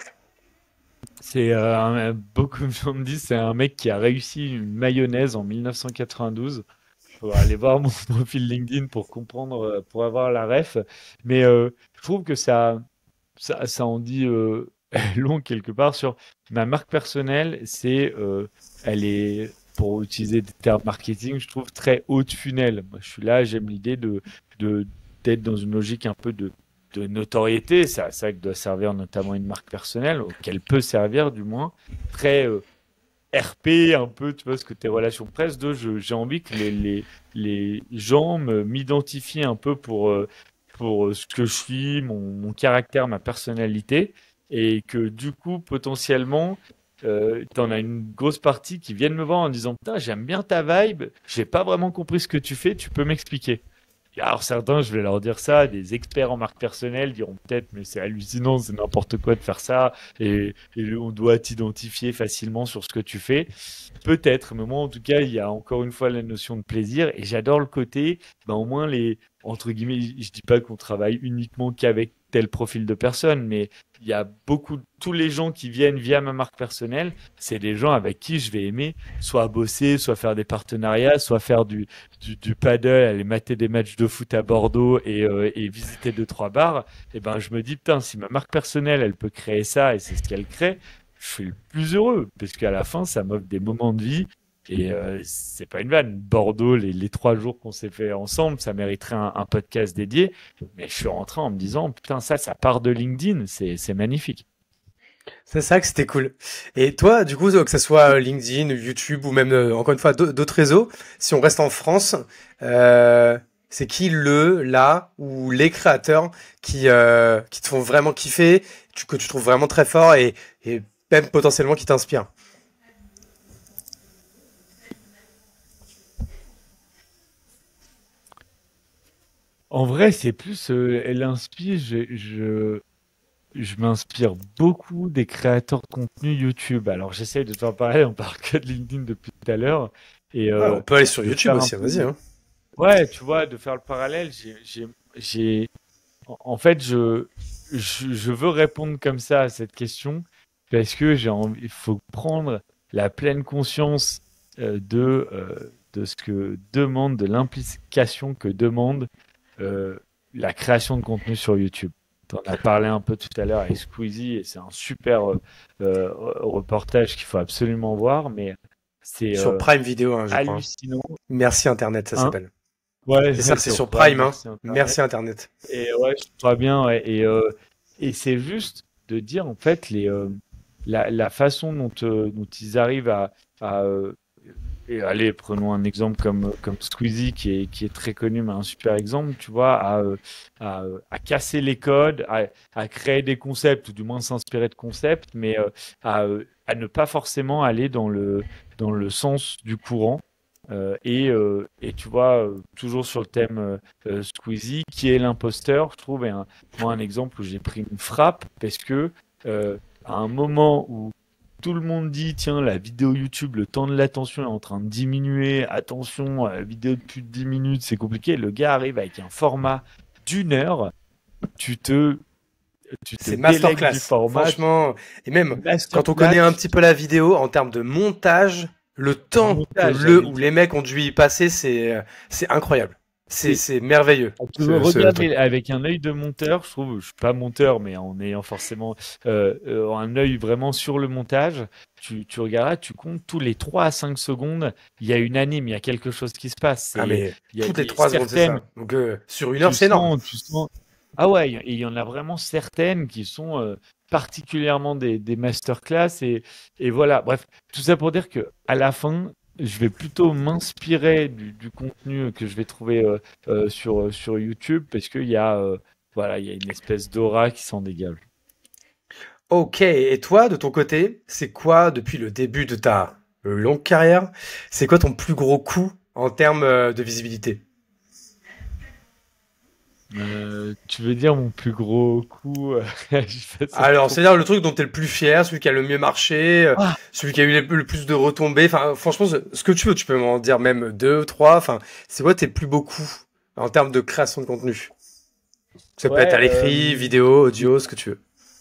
c'est euh, un- beaucoup de gens me disent c'est un mec qui a réussi une mayonnaise en mille neuf cent quatre-vingt-douze. Faut aller voir mon profil LinkedIn pour comprendre, euh, pour avoir la ref. Mais euh, je trouve que ça, ça, ça en dit euh, long quelque part sur ma marque personnelle. C'est, euh, elle est, pour utiliser des termes marketing, je trouve très haut de funnel. Moi, je suis là, j'aime l'idée de, de, d'être dans une logique un peu de, de notoriété. C'est à ça que doit servir notamment une marque personnelle, ou qu'elle peut servir du moins. Très euh, R P, un peu, tu vois, ce que tes relations presse, de, je- j'ai envie que les, les, les gens me- m'identifient un peu pour, euh, pour euh, ce que je suis, mon, mon caractère, ma personnalité, et que du coup, potentiellement, euh, t'en as une grosse partie qui viennent me voir en disant, putain, j'aime bien ta vibe, j'ai pas vraiment compris ce que tu fais, tu peux m'expliquer. Et alors certains, je vais leur dire ça, des experts en marque personnelle diront peut-être, mais c'est hallucinant, c'est n'importe quoi de faire ça, et, et on doit t'identifier facilement sur ce que tu fais. Peut-être, mais moi en tout cas, il y a encore une fois la notion de plaisir, et j'adore le côté, ben, au moins les, entre guillemets, je dis pas qu'on travaille uniquement qu'avec tel profil de personne, mais il y a beaucoup, tous les gens qui viennent via ma marque personnelle, c'est des gens avec qui je vais aimer soit bosser, soit faire des partenariats, soit faire du, du, du paddle, aller mater des matchs de foot à Bordeaux et, euh, et visiter deux, trois bars. Et ben, je me dis, putain, si ma marque personnelle, elle peut créer ça et c'est ce qu'elle crée, je suis le plus heureux parce qu'à la fin, ça m'offre des moments de vie. Et euh, c'est pas une vanne. Bordeaux, les, les trois jours qu'on s'est fait ensemble, ça mériterait un, un podcast dédié. Mais je suis rentré en me disant, putain, ça, ça part de LinkedIn. C'est, c'est magnifique. c'est ça que c'était cool. Et toi, du coup, que ce soit euh, LinkedIn, YouTube ou même euh, encore une fois d'au- d'autres réseaux, si on reste en France, euh, c'est qui le, là ou les créateurs qui euh, qui te font vraiment kiffer, tu- que tu trouves vraiment très fort et, et même potentiellement qui t'inspirent. En vrai, c'est plus, euh, elle inspire. Je, je, je m'inspire beaucoup des créateurs de contenu YouTube. Alors, j'essaye de faire pareil, on parle que de LinkedIn depuis tout à l'heure. Et Ouais, euh, on peut aller sur de YouTube faire un aussi, peu. vas-y. Hein. Ouais, tu vois, de faire le parallèle, j'ai, j'ai, j'ai- en en fait, je, je, je veux répondre comme ça à cette question parce que j'ai envie, il faut prendre la pleine conscience euh, de, euh, de ce que demande, de l'implication que demande euh, la création de contenu sur YouTube. Tu en as parlé un peu tout à l'heure avec Squeezie et c'est un super euh, euh, reportage qu'il faut absolument voir, mais c'est Sur euh, Prime Video, hein, je crois. Hein. hallucinant. Merci Internet, ça Hein? s'appelle. Ouais, C'est ça, c'est sur sur Prime, Prime, hein. merci Internet. Merci Internet. Et ouais, je crois bien. Ouais. Et, euh, et c'est juste de dire, en fait, les, euh, la, la façon dont, euh, dont ils arrivent à, à euh, et allez, prenons un exemple comme, comme Squeezie, qui est, qui est très connu, mais un super exemple, tu vois, à, euh, à, euh, à casser les codes, à, à créer des concepts, ou du moins s'inspirer de concepts, mais euh, à, euh, à ne pas forcément aller dans le, dans le sens du courant. Euh, et, euh, et tu vois, euh, toujours sur le thème euh, euh, Squeezie, qui est l'imposteur, je trouve, et un, moi un exemple où j'ai pris une frappe, parce que euh, à un moment où tout le monde dit, tiens, la vidéo YouTube, le temps de l'attention est en train de diminuer, attention, la vidéo de plus de dix minutes, c'est compliqué, le gars arrive avec un format d'une heure, tu te, tu te C'est délègues du masterclass, format, tu franchement. Et même, quand on masterclass, connaît un petit peu la vidéo, en termes de montage, le temps que montage, le j'allais ou dire. les mecs ont dû y passer, c'est, euh, c'est incroyable. C'est, C'est c'est merveilleux, On peut ce, ce truc. regarder avec un œil de monteur, je trouve, je suis pas monteur, mais en ayant forcément euh, euh, un œil vraiment sur le montage, tu, tu regarderas, tu comptes tous les trois à cinq secondes, il y a une anime, il y a quelque chose qui se passe. Ah, C'est, mais il y a, toutes il les y a trois secondes, c'est certaines, ça. Donc, euh, sur une heure, tu c'est énorme. sens, tu sens. Ah ouais, et il y en a vraiment certaines qui sont euh, particulièrement des, des masterclass et, et voilà. Bref, tout ça pour dire que à la fin, je vais plutôt m'inspirer du, du contenu que je vais trouver euh, euh, sur, sur YouTube parce qu'il y a, euh, voilà, il y a une espèce d'aura qui s'en dégage. Ok, et toi, de ton côté, c'est quoi, depuis le début de ta longue carrière, c'est quoi ton plus gros coup en termes euh, de visibilité? Euh, tu veux dire mon plus gros coup euh, je fais ça Alors, pour- c'est-à-dire le truc dont tu es le plus fier, celui qui a le mieux marché, euh, Ah, celui qui a eu les- le plus de retombées. Enfin, franchement, ce ce que tu veux, tu peux m'en dire même deux, trois. Enfin, c'est quoi tes plus beaux coups en termes de création de contenu? Ça peut être ouais, à l'écrit, euh, vidéo, audio, ce que tu veux.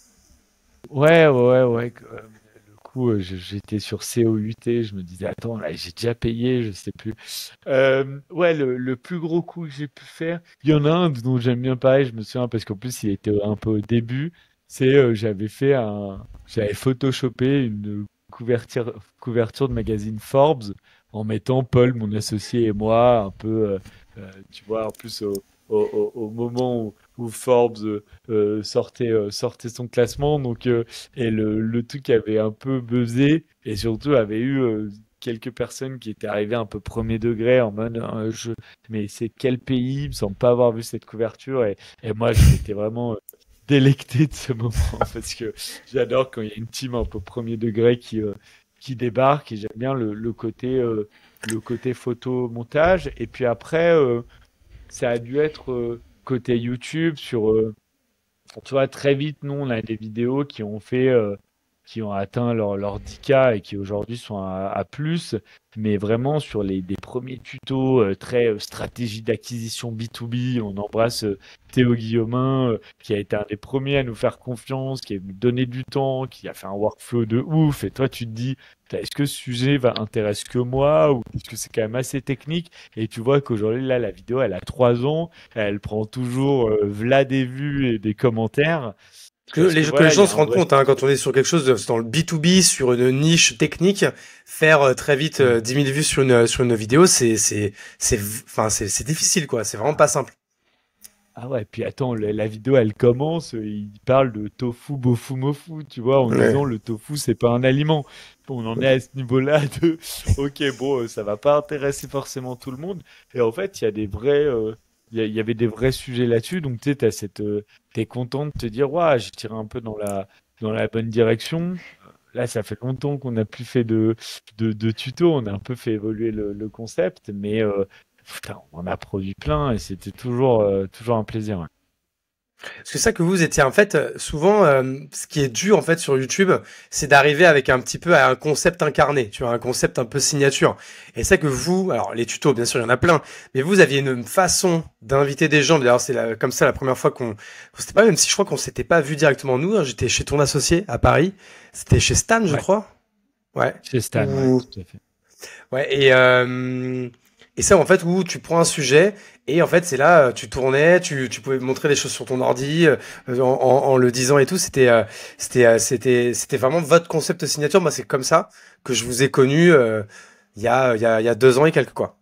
Ouais, ouais, ouais. que- euh, Le coup, euh, je- j'étais sur C O U T, je me disais, attends, là, j'ai déjà payé, je sais plus. Euh, ouais, le, le plus gros coup que j'ai pu faire, il y en a un dont j'aime bien parler, je me souviens, parce qu'en plus, il était un peu au début. C'est, euh, j'avais fait un, j'avais photoshopé une couverture, couverture de magazine Forbes en mettant Paul, mon associé et moi, un peu, euh, euh, tu vois, en plus au, au, au- au moment où, où Forbes euh, euh, sortait, euh, sortait son classement. Donc, euh, et le, le truc avait un peu buzzé et surtout avait eu euh, quelques personnes qui étaient arrivées un peu premier degré en mode euh, je, mais c'est quel pays? Il me semble pas avoir vu cette couverture. Et, et moi, j'étais vraiment euh, délecté de ce moment parce que j'adore quand il y a une team un peu premier degré qui, euh, qui débarque et j'aime bien le, le côté, euh, le côté photo montage. Et puis après, euh, ça a dû être euh, côté YouTube sur. euh, tu vois, très vite, nous, on a des vidéos qui ont fait, euh, qui ont atteint leur, leur dix K et qui aujourd'hui sont à, à plus, mais vraiment sur les des premiers tutos euh, très euh, stratégie d'acquisition B deux B, on embrasse euh, Théo Guillaumin, euh, qui a été un des premiers à nous faire confiance, qui a nous donné du temps, qui a fait un workflow de ouf. Et toi, tu te dis, putain, est-ce que ce sujet va intéresse que moi ou est-ce que c'est quand même assez technique? Et tu vois qu'aujourd'hui, là, la vidéo, elle a trois ans. Elle prend toujours euh, v'là des vues et des commentaires. Que Parce les, que que les voilà, il y gens a se un rendent vrai compte, hein, quand sujet. on est sur quelque chose de, dans le B deux B, sur une niche technique, faire euh, très vite Mm. euh, dix mille vues sur une, sur une vidéo, c'est, c'est, c'est, enfin, c'est, c'est difficile, quoi. C'est vraiment pas simple. Ah ouais, puis attends, la, la vidéo, elle commence, euh, il parle de tofu, bofu, mofu, tu vois, en Ouais. disant le tofu, c'est pas un aliment. On en est à ce niveau-là de, ok, bon, euh, ça va pas intéresser forcément tout le monde. Et en fait, il y a des vrais, euh, il y, a- il y avait des vrais sujets là-dessus. Donc, tu sais, t'as cette, euh, t'es content de te dire, ouais, j'ai tiré un peu dans la, dans la bonne direction. Là, ça fait longtemps qu'on n'a plus fait de, de, de tutos, on a un peu fait évoluer le, le concept, mais euh, putain, on en a produit plein et c'était toujours, euh, toujours un plaisir. Ouais. Parce que ça que vous étiez en fait euh, souvent euh, ce qui est dur en fait sur YouTube, c'est d'arriver avec un petit peu à un concept incarné, tu vois, un concept un peu signature. Et ça que vous, alors les tutos bien sûr il y en a plein, mais vous aviez une façon d'inviter des gens. D'ailleurs c'est la- comme ça la première fois qu'on, c'était pas même si je crois qu'on s'était pas vu directement nous. Hein, j'étais chez ton associé à Paris, c'était chez Stan je Ouais, crois. Ouais. chez Stan, ouais, Ou tout à fait. ouais, et, euh, et ça, en fait, où tu prends un sujet, et en fait, c'est là, euh, tu tournais, tu, tu pouvais montrer des choses sur ton ordi, euh, en, en, en le disant et tout. C'était, euh, c'était, euh, c'était, c'était vraiment votre concept signature. Moi, c'est comme ça que je vous ai connu, euh, il y a, il y a, il y a deux ans et quelques, quoi.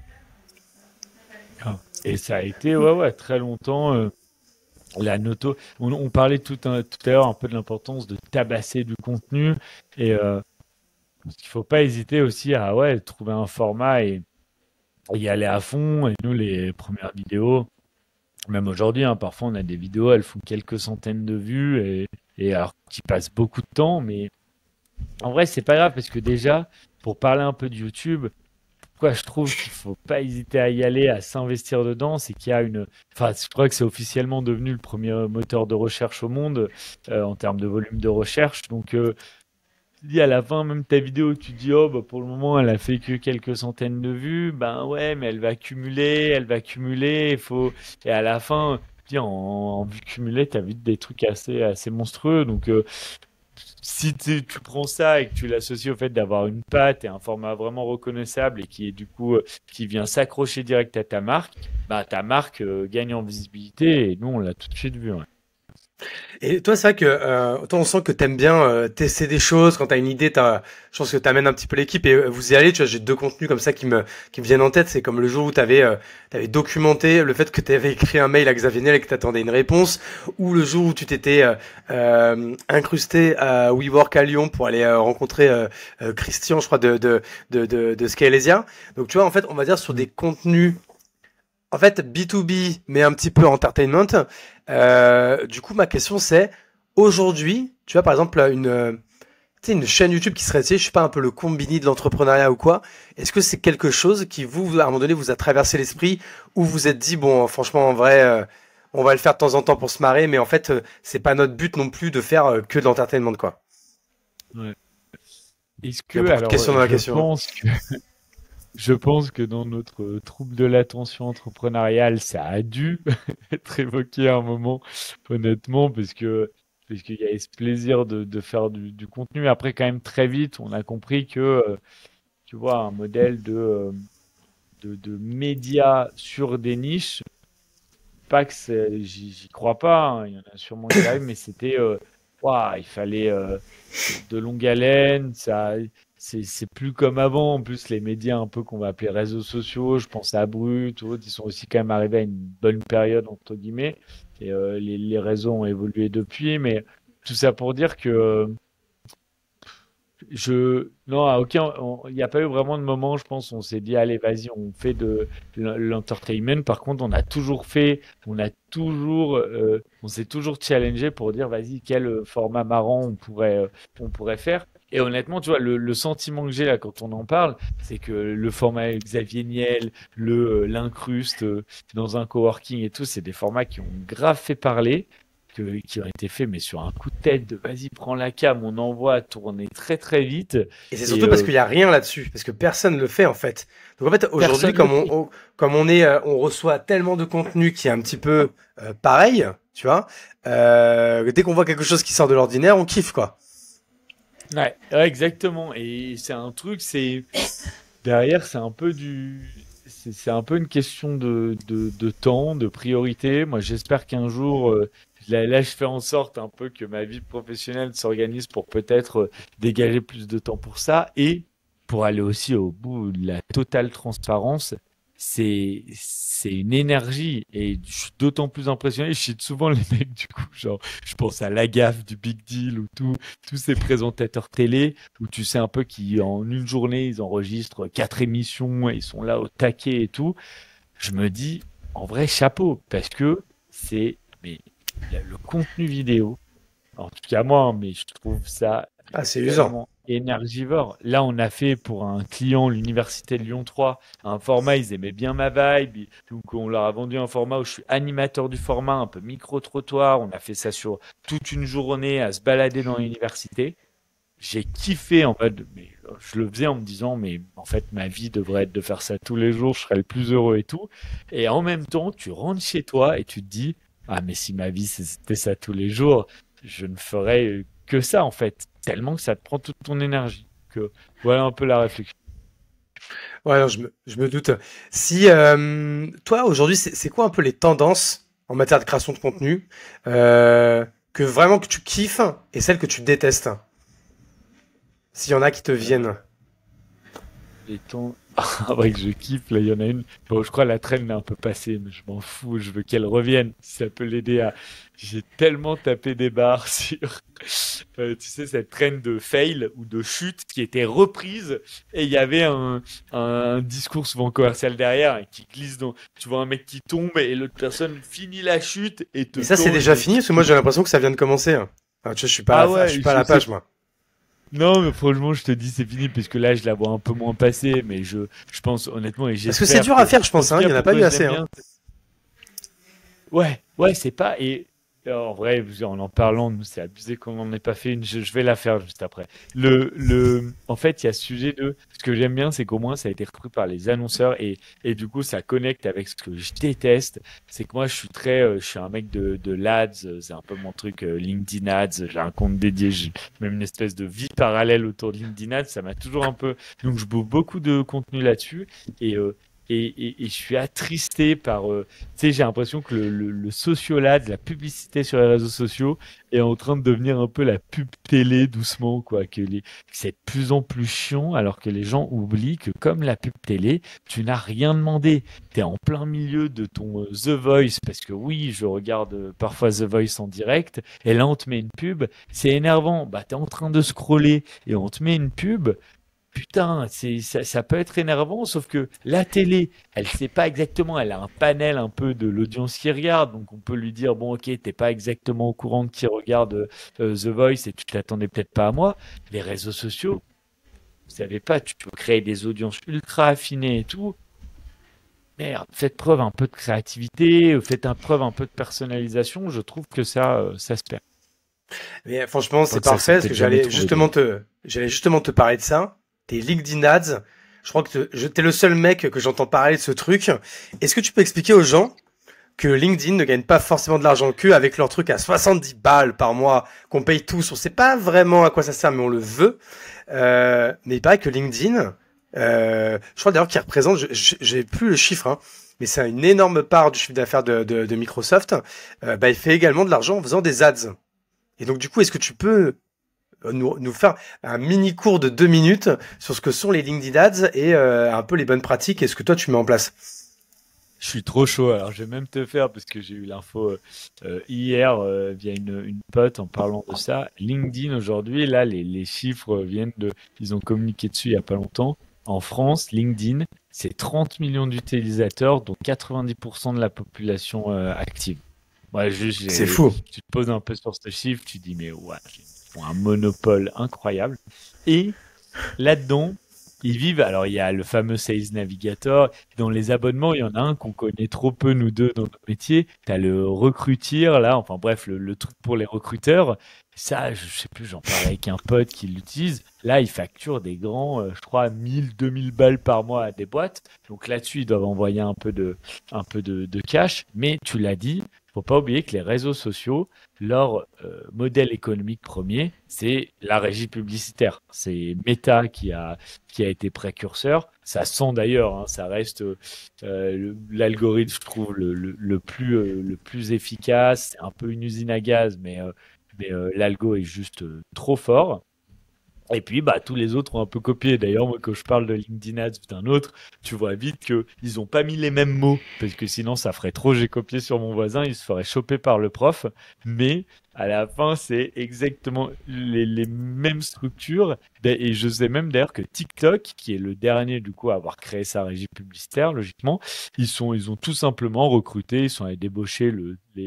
Ah. Et ça a été, ouais, ouais, très longtemps. euh, la noto. On, on parlait tout, un- tout à l'heure un peu de l'importance de tabasser du contenu. Et euh, il faut pas hésiter aussi à ouais, trouver un format et y aller à fond. Et nous, les premières vidéos, même aujourd'hui, hein, parfois on a des vidéos, elles font quelques centaines de vues et, et alors qui passent beaucoup de temps, mais en vrai, c'est pas grave parce que déjà, pour parler un peu de YouTube, pourquoi je trouve qu'il faut pas hésiter à y aller, à s'investir dedans, c'est qu'il y a une, enfin, je crois que c'est officiellement devenu le premier moteur de recherche au monde euh, en termes de volume de recherche, donc euh, dis à la fin, même ta vidéo, tu dis, oh, bah, pour le moment, elle a fait que quelques centaines de vues. Ben ouais, mais elle va cumuler, elle va cumuler. Il faut... Et à la fin, tu dis, en, en vue cumulée, tu as vu des trucs assez, assez monstrueux. Donc, euh, si tu, tu prends ça et que tu l'associes au fait d'avoir une patte et un format vraiment reconnaissable et qui est du coup, euh, qui vient s'accrocher direct à ta marque, bah, ta marque euh, gagne en visibilité. Et nous, on l'a tout de suite vu. Ouais. Et toi, c'est vrai que euh, toi, on sent que t'aimes bien euh, tester des choses. Quand t'as une idée, t'as, je pense que t'amènes un petit peu l'équipe et euh, vous y allez. Tu vois, j'ai deux contenus comme ça qui me qui me viennent en tête. C'est comme le jour où t'avais euh, t'avais documenté le fait que t'avais écrit un mail à Xavier Niel et que t'attendais une réponse, ou le jour où tu t'étais euh, euh, incrusté à WeWork à Lyon pour aller euh, rencontrer euh, euh, Christian, je crois, de de de de, de Scalesia. Donc tu vois, en fait, on va dire sur des contenus en fait, B deux B, mais un petit peu entertainment. Euh, du coup, ma question c'est, aujourd'hui, tu vois, par exemple, une, euh, tu sais, une chaîne YouTube qui serait, tu sais, je sais pas, un peu le Combini de l'entrepreneuriat ou quoi. Est-ce que c'est quelque chose qui, vous, à un moment donné, vous a traversé l'esprit, ou vous êtes dit, bon, franchement, en vrai, euh, on va le faire de temps en temps pour se marrer, mais en fait, euh, c'est pas notre but non plus de faire euh, que de l'entertainment, quoi. Ouais. Est-ce Il y a que, beaucoup de alors, questions dans la je question. pense que Je pense que dans notre euh, trouble de l'attention entrepreneuriale, ça a dû être évoqué à un moment, honnêtement, parce que parce qu'il y avait ce plaisir de, de faire du, du contenu. Après, quand même, très vite, on a compris que, euh, tu vois, un modèle de, euh, de, de médias sur des niches, pas que c'est- j'y j'y crois pas, hein, il y en a sûrement qui arrivent, mais c'était, euh, ouah, il fallait euh, de longue haleine, ça, c'est c'est plus comme avant. En plus, les médias un peu qu'on va appeler réseaux sociaux, je pense à Brut ou autres, ils sont aussi quand même arrivés à une bonne période entre guillemets. Et euh, les, les réseaux ont évolué depuis, mais tout ça pour dire que euh, je non, à aucun, on- il n'y a pas eu vraiment de moment, je pense, où on s'est dit allez, vas-y, on fait de l'en- l'entertainment. Par contre, on a toujours fait, on a toujours, euh, on s'est toujours challengé pour dire vas-y, quel euh, format marrant on pourrait, euh, on pourrait faire. Et honnêtement, tu vois, le, le sentiment que j'ai là quand on en parle, c'est que le format Xavier Niel, le euh, l'incruste euh, dans un coworking et tout, c'est des formats qui ont grave fait parler que- qui ont été faits, mais sur un coup de tête de vas-y, prends la cam, on envoie tourner très très vite. Et c'est Et surtout parce euh, qu'il y a rien là-dessus, parce que personne le fait en fait. Donc en fait aujourd'hui, personne ne le comme on, fait. on- comme on est, euh, on reçoit tellement de contenu qui est un petit peu euh, pareil, tu vois. Euh, dès qu'on voit quelque chose qui sort de l'ordinaire, on kiffe quoi. Ouais, ouais, exactement. Et c'est un truc, c'est derrière, c'est un peu du, c'est c'est un peu une question de, de, de temps, de priorité. Moi, j'espère qu'un jour, euh, là, là, je fais en sorte un peu que ma vie professionnelle s'organise pour peut-être euh, dégager plus de temps pour ça et pour aller aussi au bout de la totale transparence. C'est, c'est une énergie et je suis d'autant plus impressionné. Je cite souvent les mecs du coup, genre, je pense à la gaffe du Big Deal ou tout, tous ces présentateurs télé où tu sais un peu qu'en une journée, ils enregistrent quatre émissions et ils sont là au taquet et tout. Je me dis, en vrai, chapeau, parce que c'est mais le contenu vidéo, en tout cas moi, hein, mais je trouve ça Ah c'est usant. vraiment énergivore. Là, on a fait pour un client, l'université de Lyon trois, un format, ils aimaient bien ma vibe. ils- Donc, on leur a vendu un format où je suis animateur du format, un peu micro-trottoir. On a fait ça sur toute une journée à se balader dans l'université. J'ai kiffé en fait, mais je le faisais en me disant, mais en fait, ma vie devrait être de faire ça tous les jours, je serais le plus heureux et tout. Et en même temps, tu rentres chez toi et tu te dis, ah, mais si ma vie c'était ça tous les jours, je ne ferais euh, que ça en fait, tellement que ça te prend toute ton énergie. Que voilà un peu la réflexion. Ouais, non, je me, je me doute. Si euh, toi aujourd'hui, c'est c'est quoi un peu les tendances en matière de création de contenu euh, que vraiment que tu kiffes et celles que tu détestes, s'il y en a qui te viennent. Les temps. Ah ouais, que je kiffe, là, il y en a une. Bon, je crois que la traîne est un peu passée, mais je m'en fous, je veux qu'elle revienne. Si ça peut l'aider à. J'ai tellement tapé des barres sur, euh, tu sais, cette traîne de fail ou de chute qui était reprise et il y avait un, un discours souvent commercial derrière et qui glisse dans. Tu vois un mec qui tombe et l'autre personne finit la chute et te Et ça, c'est tend déjà une. fini parce que moi j'ai l'impression que ça vient de commencer. Ah, tu sais, je suis pas à Ah la, je suis ouais, pas à la je sais. page moi. Non, mais franchement, je te dis, c'est fini, puisque là, je la vois un peu moins passer, mais je, je pense honnêtement, et Parce que c'est j'espère dur à que, faire, je en pense. tout Hein. Il cas, y en a pas pourquoi eu je assez. l'aime Hein. bien, ouais, ouais, c'est pas, et en vrai, en en parlant, nous, c'est abusé qu'on n'en ait pas fait une, je, je vais la faire juste après. Le, le, en fait, il y a ce sujet de, ce que j'aime bien, c'est qu'au moins, ça a été repris par les annonceurs, et, et du coup, ça connecte avec ce que je déteste, c'est que moi, je suis très, euh, je suis un mec de, de l'Ads, euh, c'est un peu mon truc, euh, LinkedIn Ads, j'ai un compte dédié, j'ai même une espèce de vie parallèle autour de LinkedIn Ads, ça m'a toujours un peu, donc je bouffe beaucoup de contenu là-dessus, et, euh, et, et, et je suis attristé par, euh, tu sais, j'ai l'impression que le, le, le sociolade, la publicité sur les réseaux sociaux est en train de devenir un peu la pub télé doucement, quoi. Que, les, que c'est de plus en plus chiant, alors que les gens oublient que comme la pub télé, tu n'as rien demandé. Tu es en plein milieu de ton euh, The Voice, parce que oui, je regarde euh, parfois The Voice en direct, et là on te met une pub, c'est énervant. Bah, tu es en train de scroller et on te met une pub. Putain, c'est, ça, ça peut être énervant, sauf que la télé, elle sait pas exactement, elle a un panel un peu de l'audience qui regarde, donc on peut lui dire, bon ok, t'es pas exactement au courant de qui regarde euh, The Voice et tu t'attendais peut-être pas à moi. Les réseaux sociaux, vous savez pas, tu peux créer des audiences ultra affinées et tout. Merde, faites preuve un peu de créativité, faites un preuve un peu de personnalisation, je trouve que ça, euh, ça se perd. Mais franchement, Pas c'est que ça s'est parfait parce que peut-être jamais j'allais trouvé de. justement te, j'allais justement te parler de ça. Tes LinkedIn Ads. Je crois que te- je- t'es le seul mec que j'entends parler de ce truc. Est-ce que tu peux expliquer aux gens que LinkedIn ne gagne pas forcément de l'argent qu'eux avec leur truc à soixante-dix balles par mois qu'on paye tous. On sait pas vraiment à quoi ça sert, mais on le veut. Euh, mais il paraît que LinkedIn, euh, je crois d'ailleurs qu'il représente, je- je- j'ai plus le chiffre, hein, mais c'est une énorme part du chiffre d'affaires de, de, de Microsoft. Euh, bah, il fait également de l'argent en faisant des ads. Et donc du coup, est-ce que tu peux nous, nous faire un mini cours de deux minutes sur ce que sont les LinkedIn Ads et euh, un peu les bonnes pratiques et ce que toi tu mets en place? Je suis trop chaud. Alors, je vais même te faire, parce que j'ai eu l'info euh, euh, hier euh, via une, une pote en parlant de ça. LinkedIn, aujourd'hui, là, les, les chiffres viennent de. Ils ont communiqué dessus il n'y a pas longtemps. En France, LinkedIn, c'est trente millions d'utilisateurs, dont quatre-vingt-dix pour cent de la population euh, active. Moi, juste, C'est j'ai- fou. tu te poses un peu sur ce chiffre, tu dis, mais ouais, ils font un monopole incroyable. Et là-dedans, ils vivent. Alors, il y a le fameux Sales Navigator. Dans les abonnements, il y en a un qu'on connaît trop peu, nous deux, dans notre métier. Tu as le Recrutir, là. Enfin, bref, le, le truc pour les recruteurs. Ça, je sais plus, j'en parlais avec un pote qui l'utilise. Là, ils facturent des grands, euh, je crois, mille, deux mille balles par mois à des boîtes. Donc là-dessus, ils doivent envoyer un peu de, un peu de, de cash. Mais tu l'as dit, faut pas oublier que les réseaux sociaux, leur euh, modèle économique premier, c'est la régie publicitaire. C'est Meta qui a, qui a été précurseur. Ça sent d'ailleurs, hein, ça reste euh, le- l'algorithme, je trouve, le, le, le plus, euh, le plus efficace. C'est un peu une usine à gaz, mais, euh, mais euh, l'algo est juste euh, trop fort. Et puis, bah, tous les autres ont un peu copié. D'ailleurs, moi, quand je parle de LinkedIn Ads d'un autre, tu vois vite qu'ils n'ont pas mis les mêmes mots, parce que sinon, ça ferait trop. J'ai copié sur mon voisin, il se ferait choper par le prof. Mais à la fin, c'est exactement les, les mêmes structures. Et je sais même d'ailleurs que TikTok, qui est le dernier, du coup, à avoir créé sa régie publicitaire, logiquement, ils sont, ils ont tout simplement recruté, ils sont allés débaucher le, les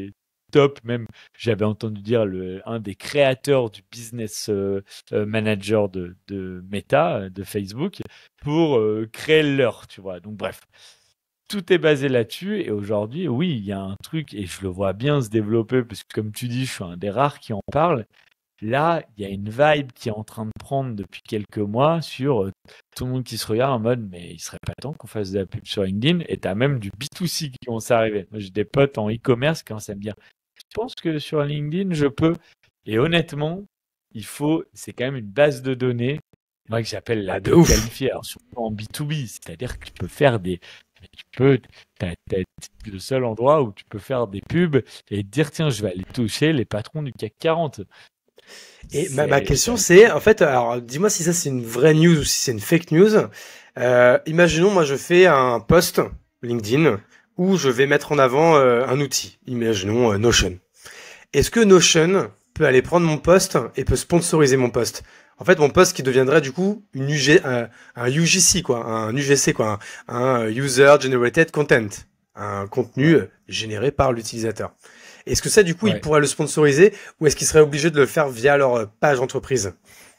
top. Même, j'avais entendu dire le, un des créateurs du business euh, euh, manager de, de Meta, de Facebook, pour euh, créer leur, tu vois. Donc, bref. Tout est basé là-dessus et aujourd'hui, oui, il y a un truc et je le vois bien se développer parce que comme tu dis, je suis un des rares qui en parle. Là, il y a une vibe qui est en train de prendre depuis quelques mois sur euh, tout le monde qui se regarde en mode mais il serait pas temps qu'on fasse de la pub sur LinkedIn et tu as même du B deux C qui commence à arriver. Moi, j'ai des potes en e-commerce qui commencent à me dire je pense que sur LinkedIn, je peux. Et honnêtement, il faut, c'est quand même une base de données, moi que j'appelle la Ah, de doc ouf. qualifiée, alors surtout en B deux B, c'est-à-dire que tu peux faire des tu peux, t'as, t'as le seul endroit où tu peux faire des pubs et te dire tiens, je vais aller toucher les patrons du C A C quarante. Et ma, ma C'est, question, c'est- c'est, en fait, alors dis-moi si ça c'est une vraie news ou si c'est une fake news. Euh, imaginons, moi, je fais un post LinkedIn où je vais mettre en avant euh, un outil. Imaginons euh, Notion. Est-ce que Notion peut aller prendre mon post et peut sponsoriser mon post? En fait, mon post qui deviendrait du coup une U G, un, un U G C quoi, un U G C quoi, un, un User Generated Content, un contenu Ouais. euh, généré par l'utilisateur. Est-ce que ça, du coup, ils Ouais. pourraient le sponsoriser ou est-ce qu'ils seraient obligés de le faire via leur euh, page entreprise?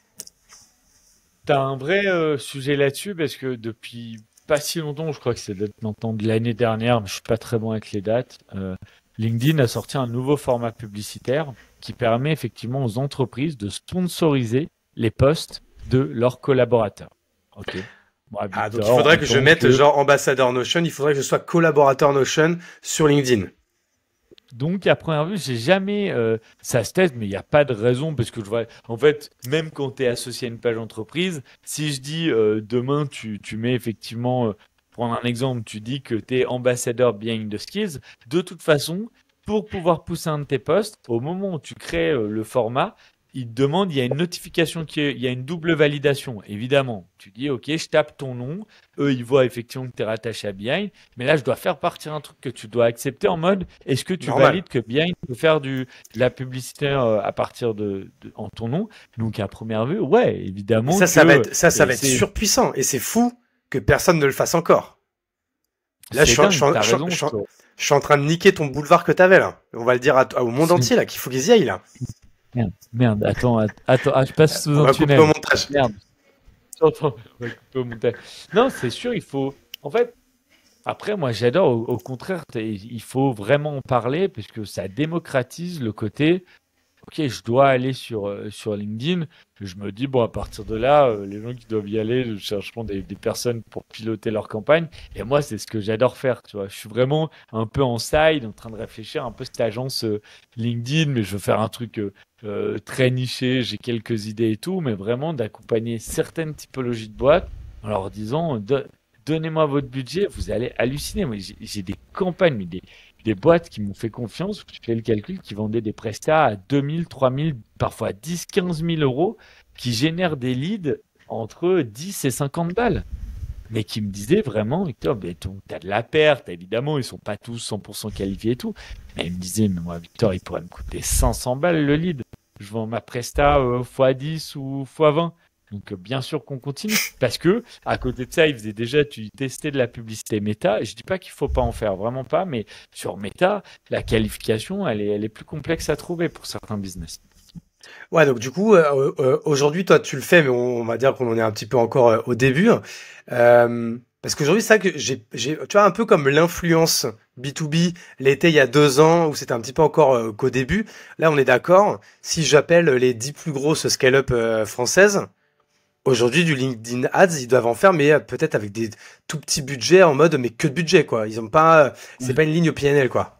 T'as un vrai euh, sujet là-dessus parce que depuis pas si longtemps, je crois que c'est maintenant de l'année dernière, mais je suis pas très bon avec les dates. euh, LinkedIn a sorti un nouveau format publicitaire qui permet effectivement aux entreprises de sponsoriser les posts de leurs collaborateurs. Ok. Moi, Ah, donc il Victor, faudrait en que je tant mette que genre ambassadeur Notion, il faudrait que je sois collaborateur Notion sur LinkedIn. Donc, à première vue, j'ai jamais. euh, ça se teste, mais il n'y a pas de raison parce que je vois. En fait, même quand tu es associé à une page entreprise, si je dis euh, demain, tu, tu mets effectivement, euh, pour prendre un exemple, tu dis que tu es ambassadeur behind the skills, de toute façon, pour pouvoir pousser un de tes posts, au moment où tu crées euh, le format, il te demande, il y a une notification qui est, il y a une double validation. Évidemment, tu dis, OK, je tape ton nom. Eux, ils voient effectivement que tu es rattaché à Behind. Mais là, je dois faire partir un truc que tu dois accepter en mode est-ce que tu Normal. valides que Behind peut faire du, de la publicité euh, à partir de, de- en ton nom? Donc, à première vue, ouais, Et évidemment ça, ça que va être, ça, ça et va être c'est surpuissant. Et c'est fou que personne ne le fasse encore. Là, je c'est suis, en- je, dingue, suis en- t'as je, suis en- raison. je suis en- sur- je suis en train de niquer ton boulevard que t'avais là. On va le dire à- à- au monde entier là, qu'il faut qu'ils y aillent là. Merde, merde, attends, att- attends, ah, je passe sous On un va couper tunnel. au montage. Merde, j'entends, on va couper au montage. Non, c'est sûr, il faut. En fait, après, moi, j'adore. Au, au contraire, t'es- il faut vraiment en parler parce que ça démocratise le côté. Ok, je dois aller sur, euh, sur LinkedIn. Je me dis, bon, à partir de là, euh, les gens qui doivent y aller je chercheront des, des personnes pour piloter leur campagne. Et moi, c'est ce que j'adore faire, tu vois. Je suis vraiment un peu en side, en train de réfléchir un peu cette agence euh, LinkedIn, mais je veux faire un truc euh, euh, très niché. J'ai quelques idées et tout, mais vraiment d'accompagner certaines typologies de boîtes en leur disant, Do- donnez-moi votre budget, vous allez halluciner. Moi, j'ai j'ai des campagnes, mais des des boîtes qui m'ont fait confiance, je fais le calcul, qui vendaient des prestats à deux mille, trois mille, parfois dix, quinze mille euros, qui génèrent des leads entre dix et cinquante balles. Mais qui me disaient vraiment, Victor, ben, tu as de la perte, évidemment, ils sont pas tous cent pour cent qualifiés et tout. Mais ils me disaient, mais moi, Victor, il pourrait me coûter cinq cents balles le lead. Je vends ma presta euh, fois dix ou fois vingt. Donc, euh, bien sûr qu'on continue. Parce que, à côté de ça, ils faisaient déjà, tu testais de la publicité méta. Et je dis pas qu'il faut pas en faire, vraiment pas. Mais sur méta, la qualification, elle est, elle est plus complexe à trouver pour certains business. Ouais, donc du coup, euh, euh, aujourd'hui, toi, tu le fais, mais on, on va dire qu'on en est un petit peu encore euh, au début. Euh, parce qu'aujourd'hui, c'est ça que j'ai, j'ai, tu vois, un peu comme l'influence B deux B l'était il y a deux ans, où c'était un petit peu encore euh, qu'au début. Là, on est d'accord. Si j'appelle les dix plus grosses scale-up euh, françaises, aujourd'hui, du LinkedIn Ads, ils doivent en faire, mais euh, peut-être avec des tout petits budgets en mode, mais que de budget, quoi. Ils ont pas, euh, c'est pas une ligne au P N L, quoi.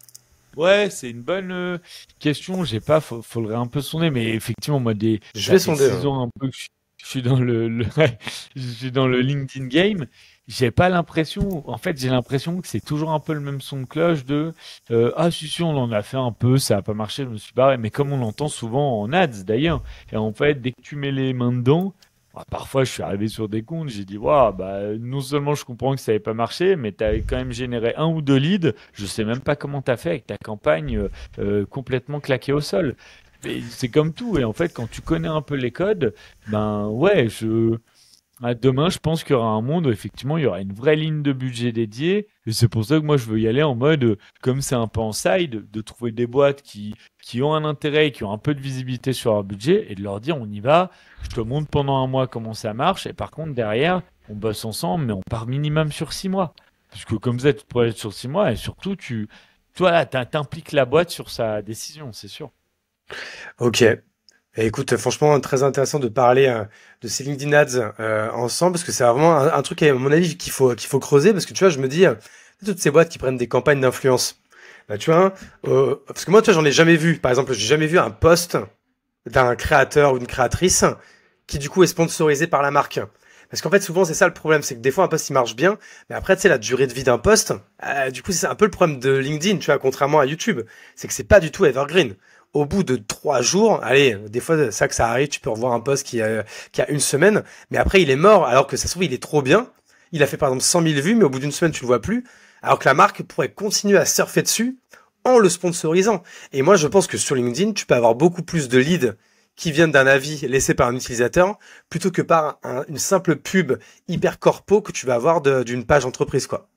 Ouais, c'est une bonne euh, question. J'ai pas, faut, faudrait un peu sonder, mais effectivement, moi, des, Je ça vais fait sonder. six hein. ans un peu que je, je suis dans le, le- ouais, je suis dans le LinkedIn game. J'ai pas l'impression, en fait, j'ai l'impression que c'est toujours un peu le même son de cloche de euh, ah si si on en a fait un peu, ça a pas marché, je me suis barré. Mais comme on l'entend souvent en ads d'ailleurs, et en fait, dès que tu mets les mains dedans. Bah, parfois, je suis arrivé sur des comptes, j'ai dit, waouh, bah, non seulement je comprends que ça n'avait pas marché, mais tu as quand même généré un ou deux leads. Je sais même pas comment tu as fait avec ta campagne euh, euh, complètement claquée au sol. Mais c'est comme tout. Et en fait, quand tu connais un peu les codes, ben ouais, je, Ah, demain, je pense qu'il y aura un monde où effectivement il y aura une vraie ligne de budget dédiée. Et c'est pour ça que moi je veux y aller en mode, euh, comme c'est un peu en side, de trouver des boîtes qui, qui ont un intérêt et qui ont un peu de visibilité sur leur budget et de leur dire on y va, je te montre pendant un mois comment ça marche. Et par contre, derrière, on bosse ensemble, mais on part minimum sur six mois. Parce que comme ça, tu te projettes sur six mois et surtout, tu, toi, là, t'im- t'impliques la boîte sur sa décision, c'est sûr. Ok. Et écoute, franchement, très intéressant de parler euh, de ces LinkedIn Ads euh, ensemble parce que c'est vraiment un, un truc, à mon avis, qu'il faut, qu'il faut creuser parce que tu vois, je me dis, euh, toutes ces boîtes qui prennent des campagnes d'influence, bah, tu vois, euh, parce que moi, tu vois, j'en ai jamais vu. Par exemple, j'ai jamais vu un post d'un créateur ou d'une créatrice qui, du coup, est sponsorisé par la marque. Parce qu'en fait, souvent, c'est ça le problème, c'est que des fois, un post, il marche bien, mais après, tu sais, la durée de vie d'un post, euh, du coup, c'est un peu le problème de LinkedIn, tu vois, contrairement à YouTube, c'est que c'est pas du tout evergreen. Au bout de trois jours, allez, des fois, ça que ça arrive, tu peux revoir un post qui a, qui a une semaine, mais après, il est mort, alors que ça se trouve, il est trop bien. Il a fait, par exemple, cent mille vues, mais au bout d'une semaine, tu le vois plus, alors que la marque pourrait continuer à surfer dessus en le sponsorisant. Et moi, je pense que sur LinkedIn, tu peux avoir beaucoup plus de leads qui viennent d'un avis laissé par un utilisateur plutôt que par un- une simple pub hyper corpo que tu vas avoir de- d'une page entreprise, quoi.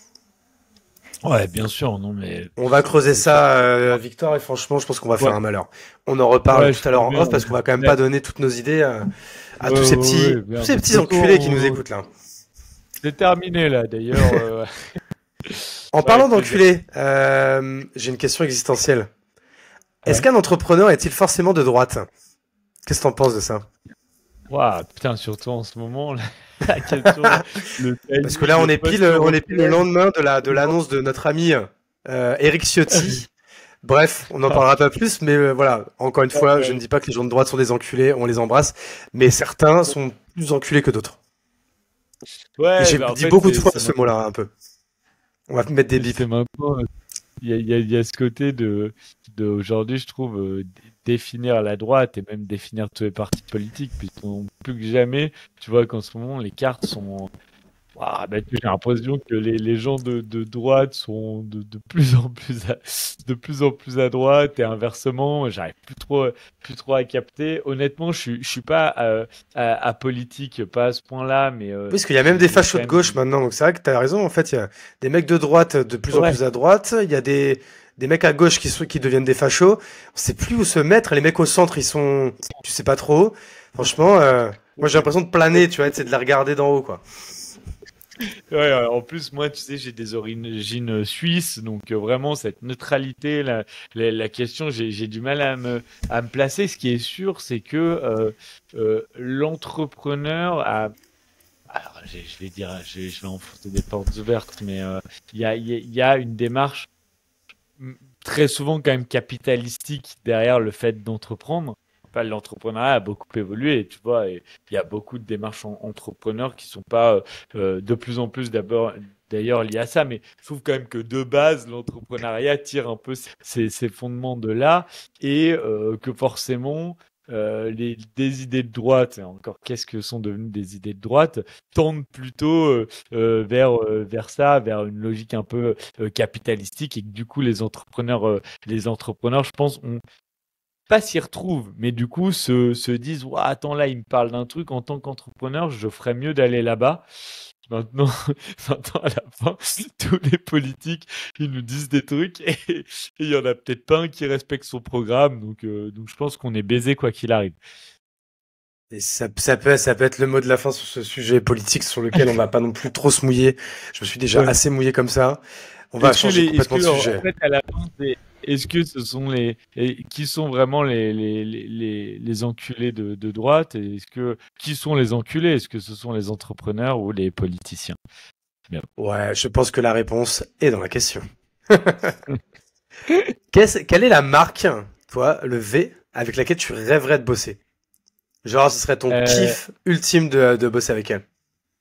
Ouais, bien sûr, non, mais On va c'est creuser c'est sûr. ça, euh, Victor, et franchement, je pense qu'on va faire Ouais, un malheur. On en reparle ouais, je tout à l'heure pense en bien. off parce qu'on va quand même Ouais, pas donner toutes nos idées euh, à ouais, tous ces ouais, petits, ouais, tous bien. ces De petits toute façon, enculés qui nous on- écoutent là. c'est terminé là, d'ailleurs. euh, En Ouais, parlant avec plaisir. d'enculés, euh, j'ai une question existentielle. Est-ce Ouais. qu'un entrepreneur est-il forcément de droite? Qu'est-ce que t'en penses de ça? Waouh, putain, surtout en ce moment, la, la question, le Parce que timing, là, on le est pile, on est pile le post-européenne. lendemain de la, de l'annonce de notre ami euh, Eric Ciotti. Bref, on n'en parlera pas plus, mais euh, voilà, encore une fois, je ne dis pas que les gens de droite sont des enculés, on les embrasse, mais certains sont plus enculés que d'autres. Et Ouais, j'ai bah en dit fait, beaucoup de c'est fois c'est ce mot-là, un peu. On va mettre des bips. c'est maintenant. Il y a, il y a- il y a ce côté de, de aujourd'hui, je trouve, euh, d- définir la droite et même définir tous les partis politiques, puisqu'on plus que jamais, tu vois qu'en ce moment, les cartes sont. Ouah, bah, j'ai l'impression que les, les gens de, de droite sont de, de plus en plus à, de plus en plus à droite et inversement, j'arrive plus trop, plus trop à capter. Honnêtement, je suis, je suis pas euh, à, à politique, pas à ce point-là, mais euh, Parce qu'il y a même j'ai des j'ai fachos quand de même gauche des... maintenant, donc c'est vrai que t'as raison, en fait, il y a des mecs de droite de plus en Ouais, plus à droite, il y a des, des mecs à gauche qui, sont, qui deviennent des fachos, on sait plus où se mettre, les mecs au centre, ils sont, tu sais pas trop, franchement, euh, moi j'ai l'impression de planer, tu vois, c'est de la regarder d'en haut, quoi. ouais, ouais, en plus, moi, tu sais, j'ai des origines suisses, donc euh, vraiment, cette neutralité, la, la, la question, j'ai j'ai du mal à me, à me placer. Ce qui est sûr, c'est que euh, euh, l'entrepreneur a. Alors, je je vais dire, je, je vais enfoncer des portes ouvertes, mais euh, il y a, il y a il y a une démarche mm, très souvent quand même capitalistique derrière le fait d'entreprendre. Enfin, l'entrepreneuriat a beaucoup évolué, tu vois, et il y a beaucoup de démarches en- entrepreneurs qui sont pas euh, euh, de plus en plus d'abord d'ailleurs liées à ça, mais je trouve quand même que de base, l'entrepreneuriat tire un peu ses, ses fondements de là et euh, que forcément euh, les, des idées de droite, et encore qu'est-ce que sont devenues des idées de droite, tendent plutôt euh, euh, vers, euh, vers ça, vers une logique un peu euh, capitalistique et que du coup les entrepreneurs, euh, les entrepreneurs, je pense, ont pas s'y retrouvent, mais du coup se, se disent Ouah, attends là, il me parle d'un truc en tant qu'entrepreneur, je ferais mieux d'aller là-bas. Maintenant, maintenant, à la fin, tous les politiques, ils nous disent des trucs et et il y en a peut-être pas un qui respecte son programme, donc, euh, donc je pense qu'on est baisé quoi qu'il arrive. Et ça, ça peut, ça peut être le mot de la fin sur ce sujet politique sur lequel on va pas non plus trop se mouiller. Je me suis déjà Ouais. assez mouillé comme ça. On va Est-ce que changer les, est-ce complètement de que en en sujet. fait à la fin, c'est- est-ce que ce sont les, et qui sont vraiment les les, les, les, les enculés de, de droite et est-ce que qui sont les enculés? Est-ce que ce sont les entrepreneurs ou les politiciens? Bien. Ouais, je pense que la réponse est dans la question. Qu'est-ce- quelle est la marque, toi, le V, avec laquelle tu rêverais de bosser? Genre, ce serait ton Euh, kiff ultime de, de bosser avec elle.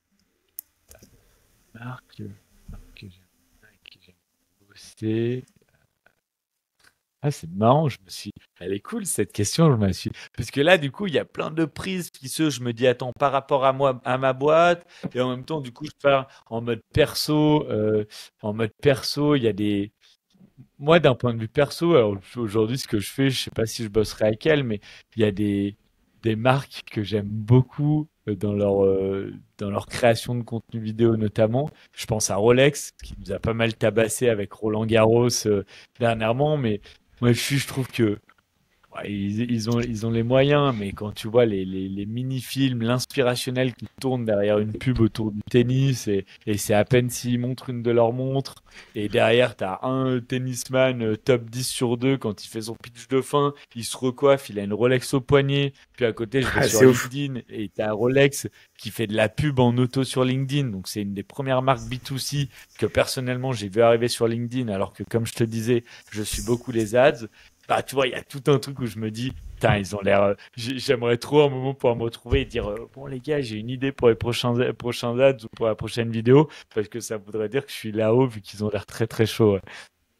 marque, marque que j'aime que j'aime bosser. Ah, c'est marrant, je me suis. Elle est cool cette question, je me suis. Parce que là, du coup, il y a plein de prises qui se. Je me dis, attends, par rapport à moi, à ma boîte, et en même temps, du coup, je pars en mode perso. euh, en mode perso, il y a des. Moi, d'un point de vue perso, alors aujourd'hui, ce que je fais, je sais pas si je bosserai avec elle, mais il y a des des marques que j'aime beaucoup euh, dans leur, euh, dans leur création de contenu vidéo notamment. Je pense à Rolex, qui nous a pas mal tabassé avec Roland Garros euh, dernièrement, mais moi je, suis- je trouve que ouais, ils, ils ont, ils ont les moyens, mais quand tu vois les, les, les mini-films, l'inspirationnel qui tourne derrière une pub autour du tennis, et, et c'est à peine s'ils montrent une de leurs montres, et derrière, tu as un tennisman euh, top dix sur deux, quand il fait son pitch de fin, il se recoiffe, il a une Rolex au poignet, puis à côté, je vais Ah, sur c'est ouf. LinkedIn, et tu as Rolex qui fait de la pub en auto sur LinkedIn, donc c'est une des premières marques B deux C que personnellement j'ai vu arriver sur LinkedIn, alors que comme je te disais, je suis beaucoup les ads. Bah, tu vois, il y a tout un truc où je me dis, putain, ils ont l'air. euh, j'ai- J'aimerais trop un moment pouvoir me retrouver et dire, euh, bon, les gars, j'ai une idée pour les prochains, prochains ads ou pour la prochaine vidéo, parce que ça voudrait dire que je suis là-haut, vu qu'ils ont l'air très, très chauds. Ouais.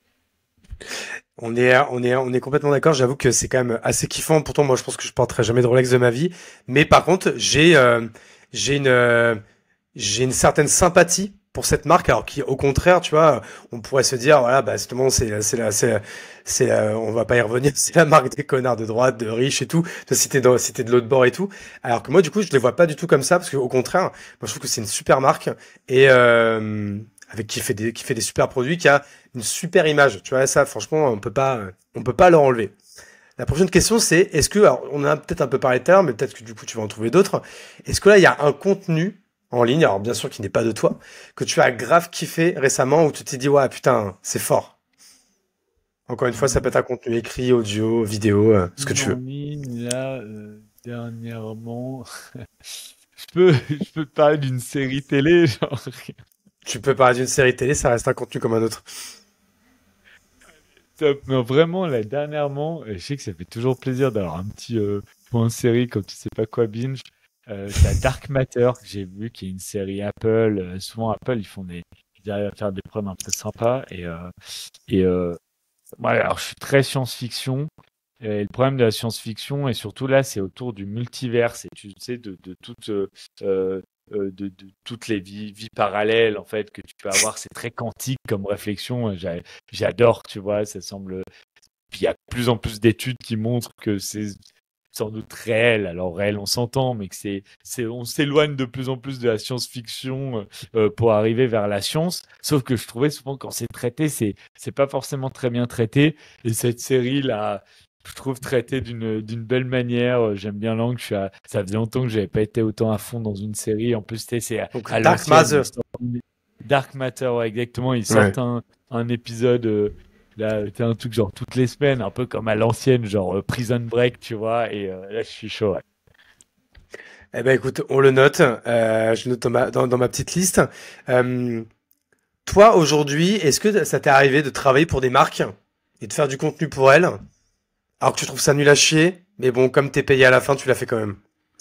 On est, on est, on est complètement d'accord. J'avoue que c'est quand même assez kiffant. Pourtant, moi, je pense que je porterai jamais de Rolex de ma vie. Mais par contre, j'ai, euh, j'ai une, euh, j'ai une certaine sympathie pour cette marque. Alors qui, au contraire, tu vois, on pourrait se dire, voilà, bah, justement, c'est, c'est la, c'est, c'est la- on va pas y revenir. C'est la marque des connards de droite, de riches et tout. Toi, si t'es dans, si t'es de l'autre bord et tout. Alors que moi, du coup, je les vois pas du tout comme ça parce que, au contraire, moi, je trouve que c'est une super marque et, euh, avec qui fait des, qui fait des super produits, qui a une super image. Tu vois, ça, franchement, on peut pas, on peut pas leur enlever. La prochaine question, c'est, est-ce que, alors, on en a peut-être un peu parlé tout à l'heure, mais peut-être que du coup, tu vas en trouver d'autres. Est-ce que là, il y a un contenu en ligne, alors bien sûr qui n'est pas de toi, que tu as grave kiffé récemment, où tu t'es dit, ouais, putain, c'est fort. Encore une fois, ça peut être un contenu écrit, audio, vidéo, euh, ce que tu En veux. ligne, là, euh, dernièrement, je peux, je peux te parler d'une série télé, genre. Tu peux parler d'une série télé, ça reste un contenu comme un autre. Top. Non, vraiment, là, dernièrement, euh, je sais que ça fait toujours plaisir d'avoir un petit euh, point série quand tu sais pas quoi binge. Euh, t'as Dark Matter, que j'ai vu, qui est une série Apple. Euh, souvent, Apple, ils font des, ils arrivent à faire des programmes un peu sympas. Et, euh, et euh, ouais, alors, je suis très science-fiction. Et le problème de la science-fiction, et surtout là, c'est autour du multiverse, et tu sais, de, de, toutes, euh, euh, de, de toutes les vies, vies parallèles, en fait, que tu peux avoir. C'est très quantique comme réflexion. J'a- J'adore, tu vois, ça semble. Puis il y a de plus en plus d'études qui montrent que c'est sans doute réel. Alors réel, on s'entend, mais que c'est, c'est, on s'éloigne de plus en plus de la science-fiction euh, pour arriver vers la science. Sauf que je trouvais souvent quand c'est traité, c'est, c'est pas forcément très bien traité. Et cette série là, je trouve traitée d'une d'une belle manière. Euh, J'aime bien l'angle. Je suis à- Ça faisait longtemps que j'avais pas été autant à fond dans une série. En plus, tu sais, c'est à, Donc, à Dark l'ancienne. Ils Matter. sortent- Dark Matter, ouais, exactement. Ils Ouais. sortent un, un épisode. euh, Là, t'as un truc genre toutes les semaines, un peu comme à l'ancienne, genre euh, Prison Break, tu vois. Et euh, là, je suis chaud. Ouais. Eh ben, écoute, on le note. Euh, je le note dans ma, dans, dans ma petite liste. Euh, Toi, aujourd'hui, est-ce que ça t'est arrivé de travailler pour des marques et de faire du contenu pour elles, alors que tu trouves ça nul à chier, mais bon, comme t'es payé à la fin, tu l'as fait quand même.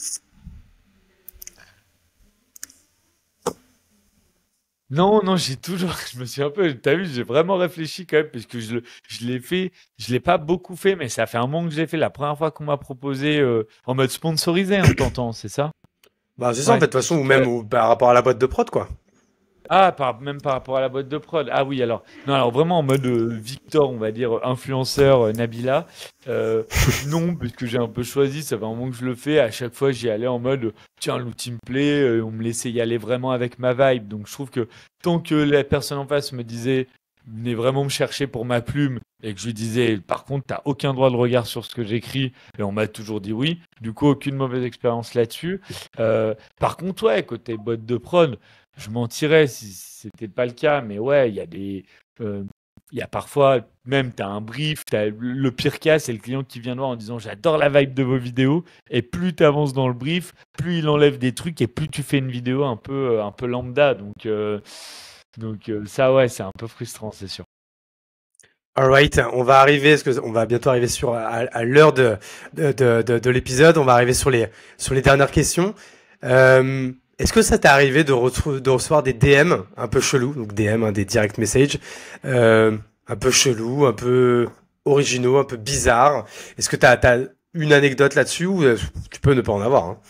Non, non, j'ai toujours, je me suis un peu, t'as vu, j'ai vraiment réfléchi quand même, parce que je, le- je l'ai fait, je l'ai pas beaucoup fait, mais ça fait un moment que je l'ai fait. La première fois qu'on m'a proposé euh, en mode sponsorisé, hein, t'entends, c'est ça? Bah, c'est ça, en fait, Ouais. de toute façon, ou même ou, par rapport à la boîte de prod, quoi. Ah, par, même par rapport à la boîte de prod. Ah oui, alors. Non, alors vraiment en mode euh, Victor, on va dire, euh, influenceur, euh, Nabila. Euh, non, parce que j'ai un peu choisi, ça fait un moment que je le fais. À chaque fois, j'y allais en mode, euh, tiens, l'outil me plaît, euh, on me laissait y aller vraiment avec ma vibe. Donc je trouve que tant que la personne en face me disait, venez vraiment me chercher pour ma plume, et que je lui disais, par contre, t'as aucun droit de regard sur ce que j'écris, et on m'a toujours dit oui. Du coup, aucune mauvaise expérience là-dessus. Euh, par contre, ouais, côté boîte de prod, je mentirais si c'était pas le cas, mais ouais, il y a des, euh, il y a parfois même tu as un brief, t'as, le pire cas c'est le client qui vient de voir en disant j'adore la vibe de vos vidéos, et plus tu avances dans le brief, plus il enlève des trucs et plus tu fais une vidéo un peu un peu lambda, donc euh, donc euh, ça ouais c'est un peu frustrant c'est sûr. Alright, on va arriver, parce que on va bientôt arriver sur à, à l'heure de de, de, de, de l'épisode. On va arriver sur les sur les dernières questions. Euh, Est-ce que ça t'est arrivé de, retrouver, de recevoir des D M un peu chelous, donc D M, hein, des direct messages, euh, un peu chelous, un peu originaux, un peu bizarres. Est-ce que t'as t'as une anecdote là-dessus ou euh, tu peux ne pas en avoir, hein?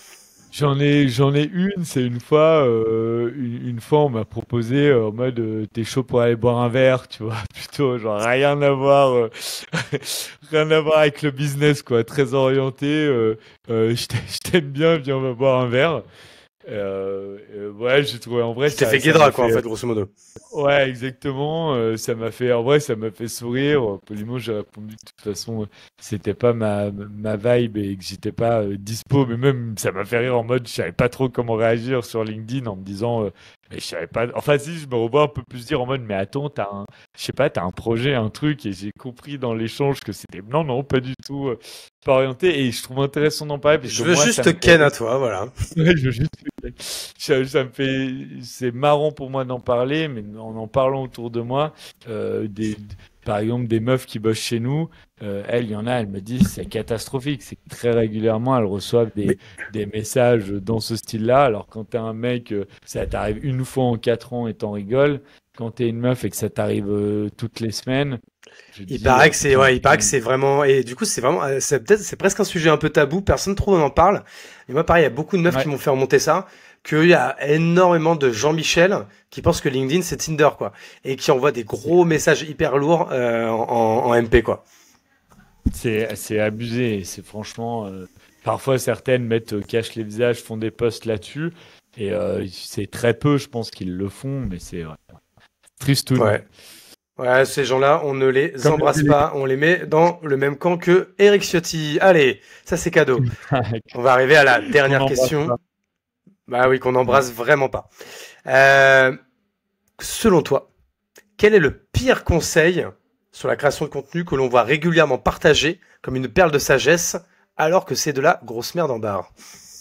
J'en ai, j'en ai une, c'est une fois, euh, une, une fois on m'a proposé euh, en mode euh, t'es chaud pour aller boire un verre, tu vois, plutôt genre rien à voir, euh, rien à voir avec le business quoi, très orienté. Euh, euh, je t'a- je t'aime bien, viens on va boire un verre. Euh, euh, ouais, j'ai trouvé en vrai Tu t'es ça, fait ça m'a guédra, quoi, en fait. fait, grosso modo. Ouais, exactement. euh, ça m'a fait, en vrai, ça m'a fait sourire. Euh, Poliment, j'ai répondu de toute façon, euh, c'était pas ma, ma vibe et que j'étais pas euh, dispo. Mais même, ça m'a fait rire en mode, je savais pas trop comment réagir sur LinkedIn en me disant, euh, mais je savais pas. Enfin, si, je me revois un peu plus dire en mode, mais attends, t'as un, je sais pas, t'as un projet, un truc, et j'ai compris dans l'échange que c'était, non, non, pas du tout, euh, pas orienté. Et je trouve intéressant d'en parler parce Je que veux moi, ça me juste fait. Ken à toi, voilà. Ouais, je veux juste. Ça, ça me fait. C'est marrant pour moi d'en parler, mais en en parlant autour de moi, euh, des, par exemple, des meufs qui bossent chez nous, euh, elles, il y en a, elles me disent c'est catastrophique. C'est que très régulièrement, elles reçoivent des, Mais des messages dans ce style-là. Alors, quand t'es un mec, euh, ça t'arrive une fois en quatre ans et t'en rigoles. Quand t'es une meuf et que ça t'arrive euh, toutes les semaines, je te il dis, euh, paraît que c'est, putain, ouais, il paraît que c'est vraiment, et du coup, c'est vraiment, euh, c'est peut-être, c'est presque un sujet un peu tabou, personne trop n'en parle. Et moi, pareil, il y a beaucoup de meufs qui ouais. m'ont fait remonter ça, qu'il y a énormément de Jean-Michel qui pensent que LinkedIn c'est Tinder, quoi, et qui envoient des gros messages hyper lourds euh, en, en M P, quoi. C'est c'est abusé. C'est franchement. Euh, parfois, certaines mettent, euh, cachent les visages, font des posts là-dessus. Et euh, c'est très peu, je pense, qu'ils le font, mais c'est ouais, tristoun. Ouais. Ouais, ces gens-là, on ne les Comme la embrasse télé. pas, on les met dans le même camp que Eric Ciotti. Allez, ça c'est cadeau. On va arriver à la On dernière n'embrasse question. pas. Bah oui, qu'on Ouais. n'embrasse vraiment pas. Euh, selon toi, quel est le pire conseil sur la création de contenu que l'on voit régulièrement partagé comme une perle de sagesse alors que c'est de la grosse merde en barre?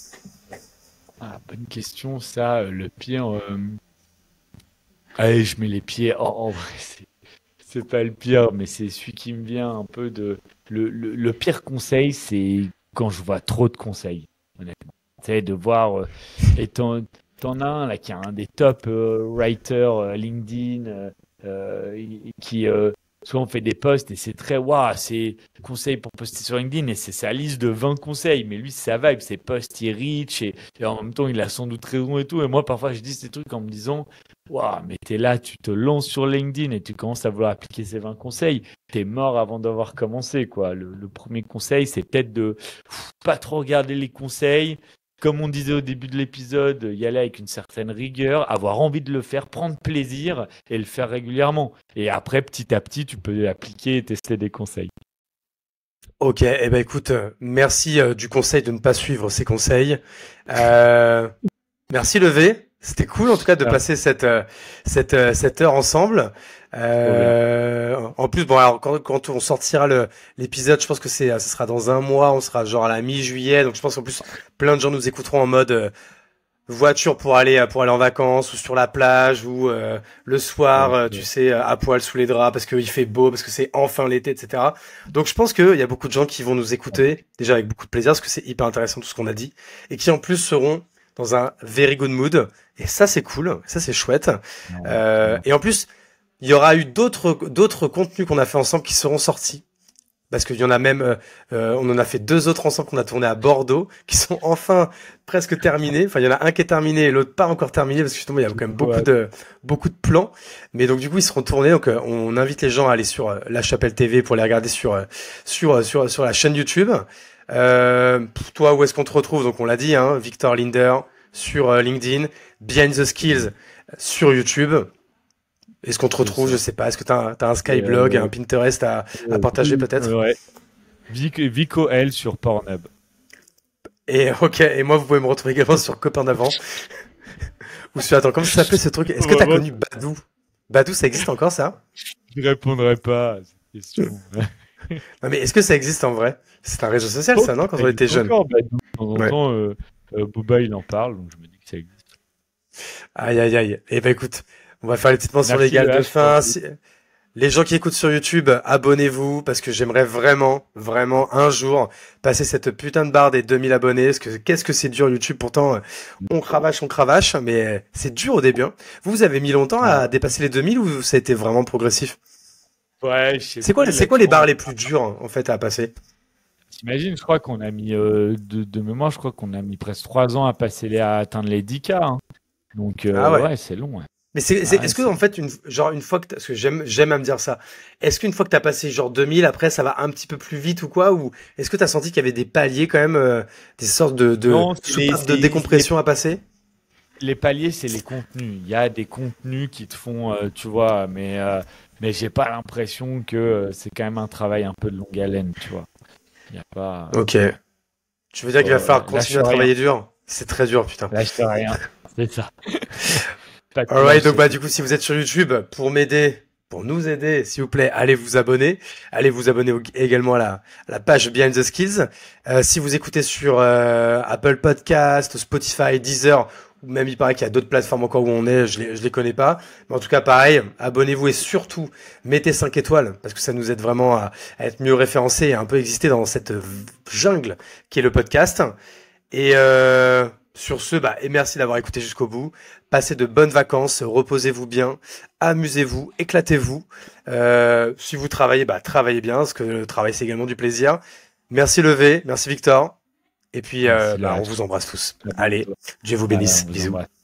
Ah, bonne question, ça. euh, Le pire. euh, Allez, je mets les pieds. En, en vrai, c'est c'est pas le pire, mais c'est celui qui me vient un peu de. Le, le, le pire conseil, c'est quand je vois trop de conseils, honnêtement. Tu sais, de voir. euh, Et t'en, t'en as un là qui est un des top euh, writers euh, LinkedIn euh, euh, et- qui euh, souvent fait des posts et c'est très waouh, c'est conseils pour poster sur LinkedIn et c'est sa liste de vingt conseils. Mais lui, c'est sa vibe, ses posts, il reach et, et en même temps, il a sans doute raison et tout. Et moi, parfois, je dis ces trucs en me disant waouh, mais t'es là, tu te lances sur LinkedIn et tu commences à vouloir appliquer ces vingt conseils. T'es mort avant d'avoir commencé, quoi. Le, le premier conseil, c'est peut-être de pff, pas trop regarder les conseils. Comme on disait au début de l'épisode, y aller avec une certaine rigueur, avoir envie de le faire, prendre plaisir et le faire régulièrement. Et après, petit à petit, tu peux appliquer et tester des conseils. Ok, eh ben écoute, euh, merci euh, du conseil de ne pas suivre ces conseils. Euh, merci Levé, c'était cool en tout cas de Ah, passer cette euh, cette euh, cette heure ensemble. trop bien. Euh, en plus, bon alors quand, quand on sortira le l'épisode, je pense que c'est, ce sera dans un mois, on sera genre à la mi-juillet, donc je pense qu'en plus plein de gens nous écouteront en mode euh, voiture pour aller pour aller en vacances ou sur la plage ou euh, le soir, Ouais, euh, tu ouais. sais, euh, à poil sous les draps parce qu'il fait beau, parce que c'est enfin l'été, et cetera. Donc je pense qu'il y a beaucoup de gens qui vont nous écouter déjà avec beaucoup de plaisir parce que c'est hyper intéressant tout ce qu'on a dit et qui en plus seront dans un very good mood et ça c'est cool, ça c'est chouette. Ouais, trop Euh, bien. et en plus il y aura eu d'autres d'autres contenus qu'on a fait ensemble qui seront sortis. Parce qu'il y en a même, euh, euh, on en a fait deux autres ensemble qu'on a tourné à Bordeaux, qui sont enfin presque terminés. Enfin, il y en a un qui est terminé et l'autre pas encore terminé, parce que justement, il y a quand même beaucoup Ouais, de beaucoup de plans. Mais donc, du coup, ils seront tournés. Donc, euh, on invite les gens à aller sur euh, La Chapelle T V pour les regarder sur euh, sur euh, sur sur la chaîne YouTube. Euh, pour toi, où est-ce qu'on te retrouve? Donc, on l'a dit, hein, Victor Linder sur euh, LinkedIn, Behind the Skills sur YouTube. Est-ce qu'on te c'est retrouve? Je ça. sais pas. Est-ce que t'as un, t'as un Et Skyblog, un euh, Pinterest à, à euh, partager peut-être? ouais. Vic- Vico L sur Pornhub. Et ok, et moi vous pouvez me retrouver également sur Copain d'avant. Ou sur, attends, comment ça s'appelait ce truc? Est-ce que t'as Vraiment, connu Badou? Badou, ça existe encore ça? je ne répondrai pas à cette question. Non mais est-ce que ça existe en vrai? C'est un réseau Je social pense ça, que non, quand ça on était existe jeune? encore. Bah, de temps en Ouais. temps, euh, euh, Booba il en parle, donc je me dis que ça existe. Aïe aïe aïe. Et bah écoute, on va faire les petites mentions Merci légales le de H pour fin. tout. Si- Les gens qui écoutent sur YouTube, abonnez-vous parce que j'aimerais vraiment, vraiment un jour passer cette putain de barre des deux mille abonnés. Parce que qu'est-ce que c'est dur YouTube. Pourtant, euh, on cravache, on cravache, mais c'est dur au début, hein. Vous, vous avez mis longtemps Ouais, à dépasser les deux mille ou ça a été vraiment progressif? ouais, je sais C'est quoi, plus c'est quoi les barres exactement. les plus dures, en fait, à passer? t'imagines, je crois qu'on a mis, euh, de, de mémoire, je crois qu'on a mis presque trois ans à passer les, à atteindre les dix K. Hein. Donc, euh, Ah ouais. ouais, c'est long. Ouais. Mais c'est, Ah c'est- ouais, est-ce que c'est- en fait une genre une fois que t'as- parce que j'aime j'aime à me dire ça, est-ce qu'une fois que t'as passé genre deux mille, après ça va un petit peu plus vite ou quoi, ou est-ce que t'as senti qu'il y avait des paliers quand même, euh, des sortes de de Non, c'est les, soupapes de c'est- décompression à passer? les paliers, c'est les contenus. Il y a des contenus qui te font, euh, tu vois, mais, euh, mais j'ai pas l'impression que euh, c'est quand même un travail un peu de longue haleine, tu vois. Il y a pas. Ok. Tu veux dire qu'il va euh, falloir lâche continuer à rien. travailler dur? C'est très dur, putain. Lâche rien. C'est ça. Pas de Alright, donc lâcher. bah du coup si vous êtes sur YouTube, pour m'aider, pour nous aider, s'il vous plaît, allez vous abonner, allez vous abonner au- également à la, à la page Behind the Skills. Euh, si vous écoutez sur euh, Apple Podcast, Spotify, Deezer, ou même il paraît qu'il y a d'autres plateformes encore où on est, je les, je les connais pas, mais en tout cas pareil, abonnez-vous et surtout mettez cinq étoiles parce que ça nous aide vraiment à, à être mieux référencés et à un peu exister dans cette jungle qui est le podcast. Et euh, sur ce, bah, et merci d'avoir écouté jusqu'au bout. Passez de bonnes vacances, reposez-vous bien, amusez-vous, éclatez-vous. Euh, si vous travaillez, bah, travaillez bien, parce que le travail, c'est également du plaisir. Merci Levé, merci Victor. Et puis, euh, Merci, bah, on Lâche. vous embrasse tous. À bientôt. Allez, Dieu vous Voilà, bénisse. on vous Bisous. embrasse.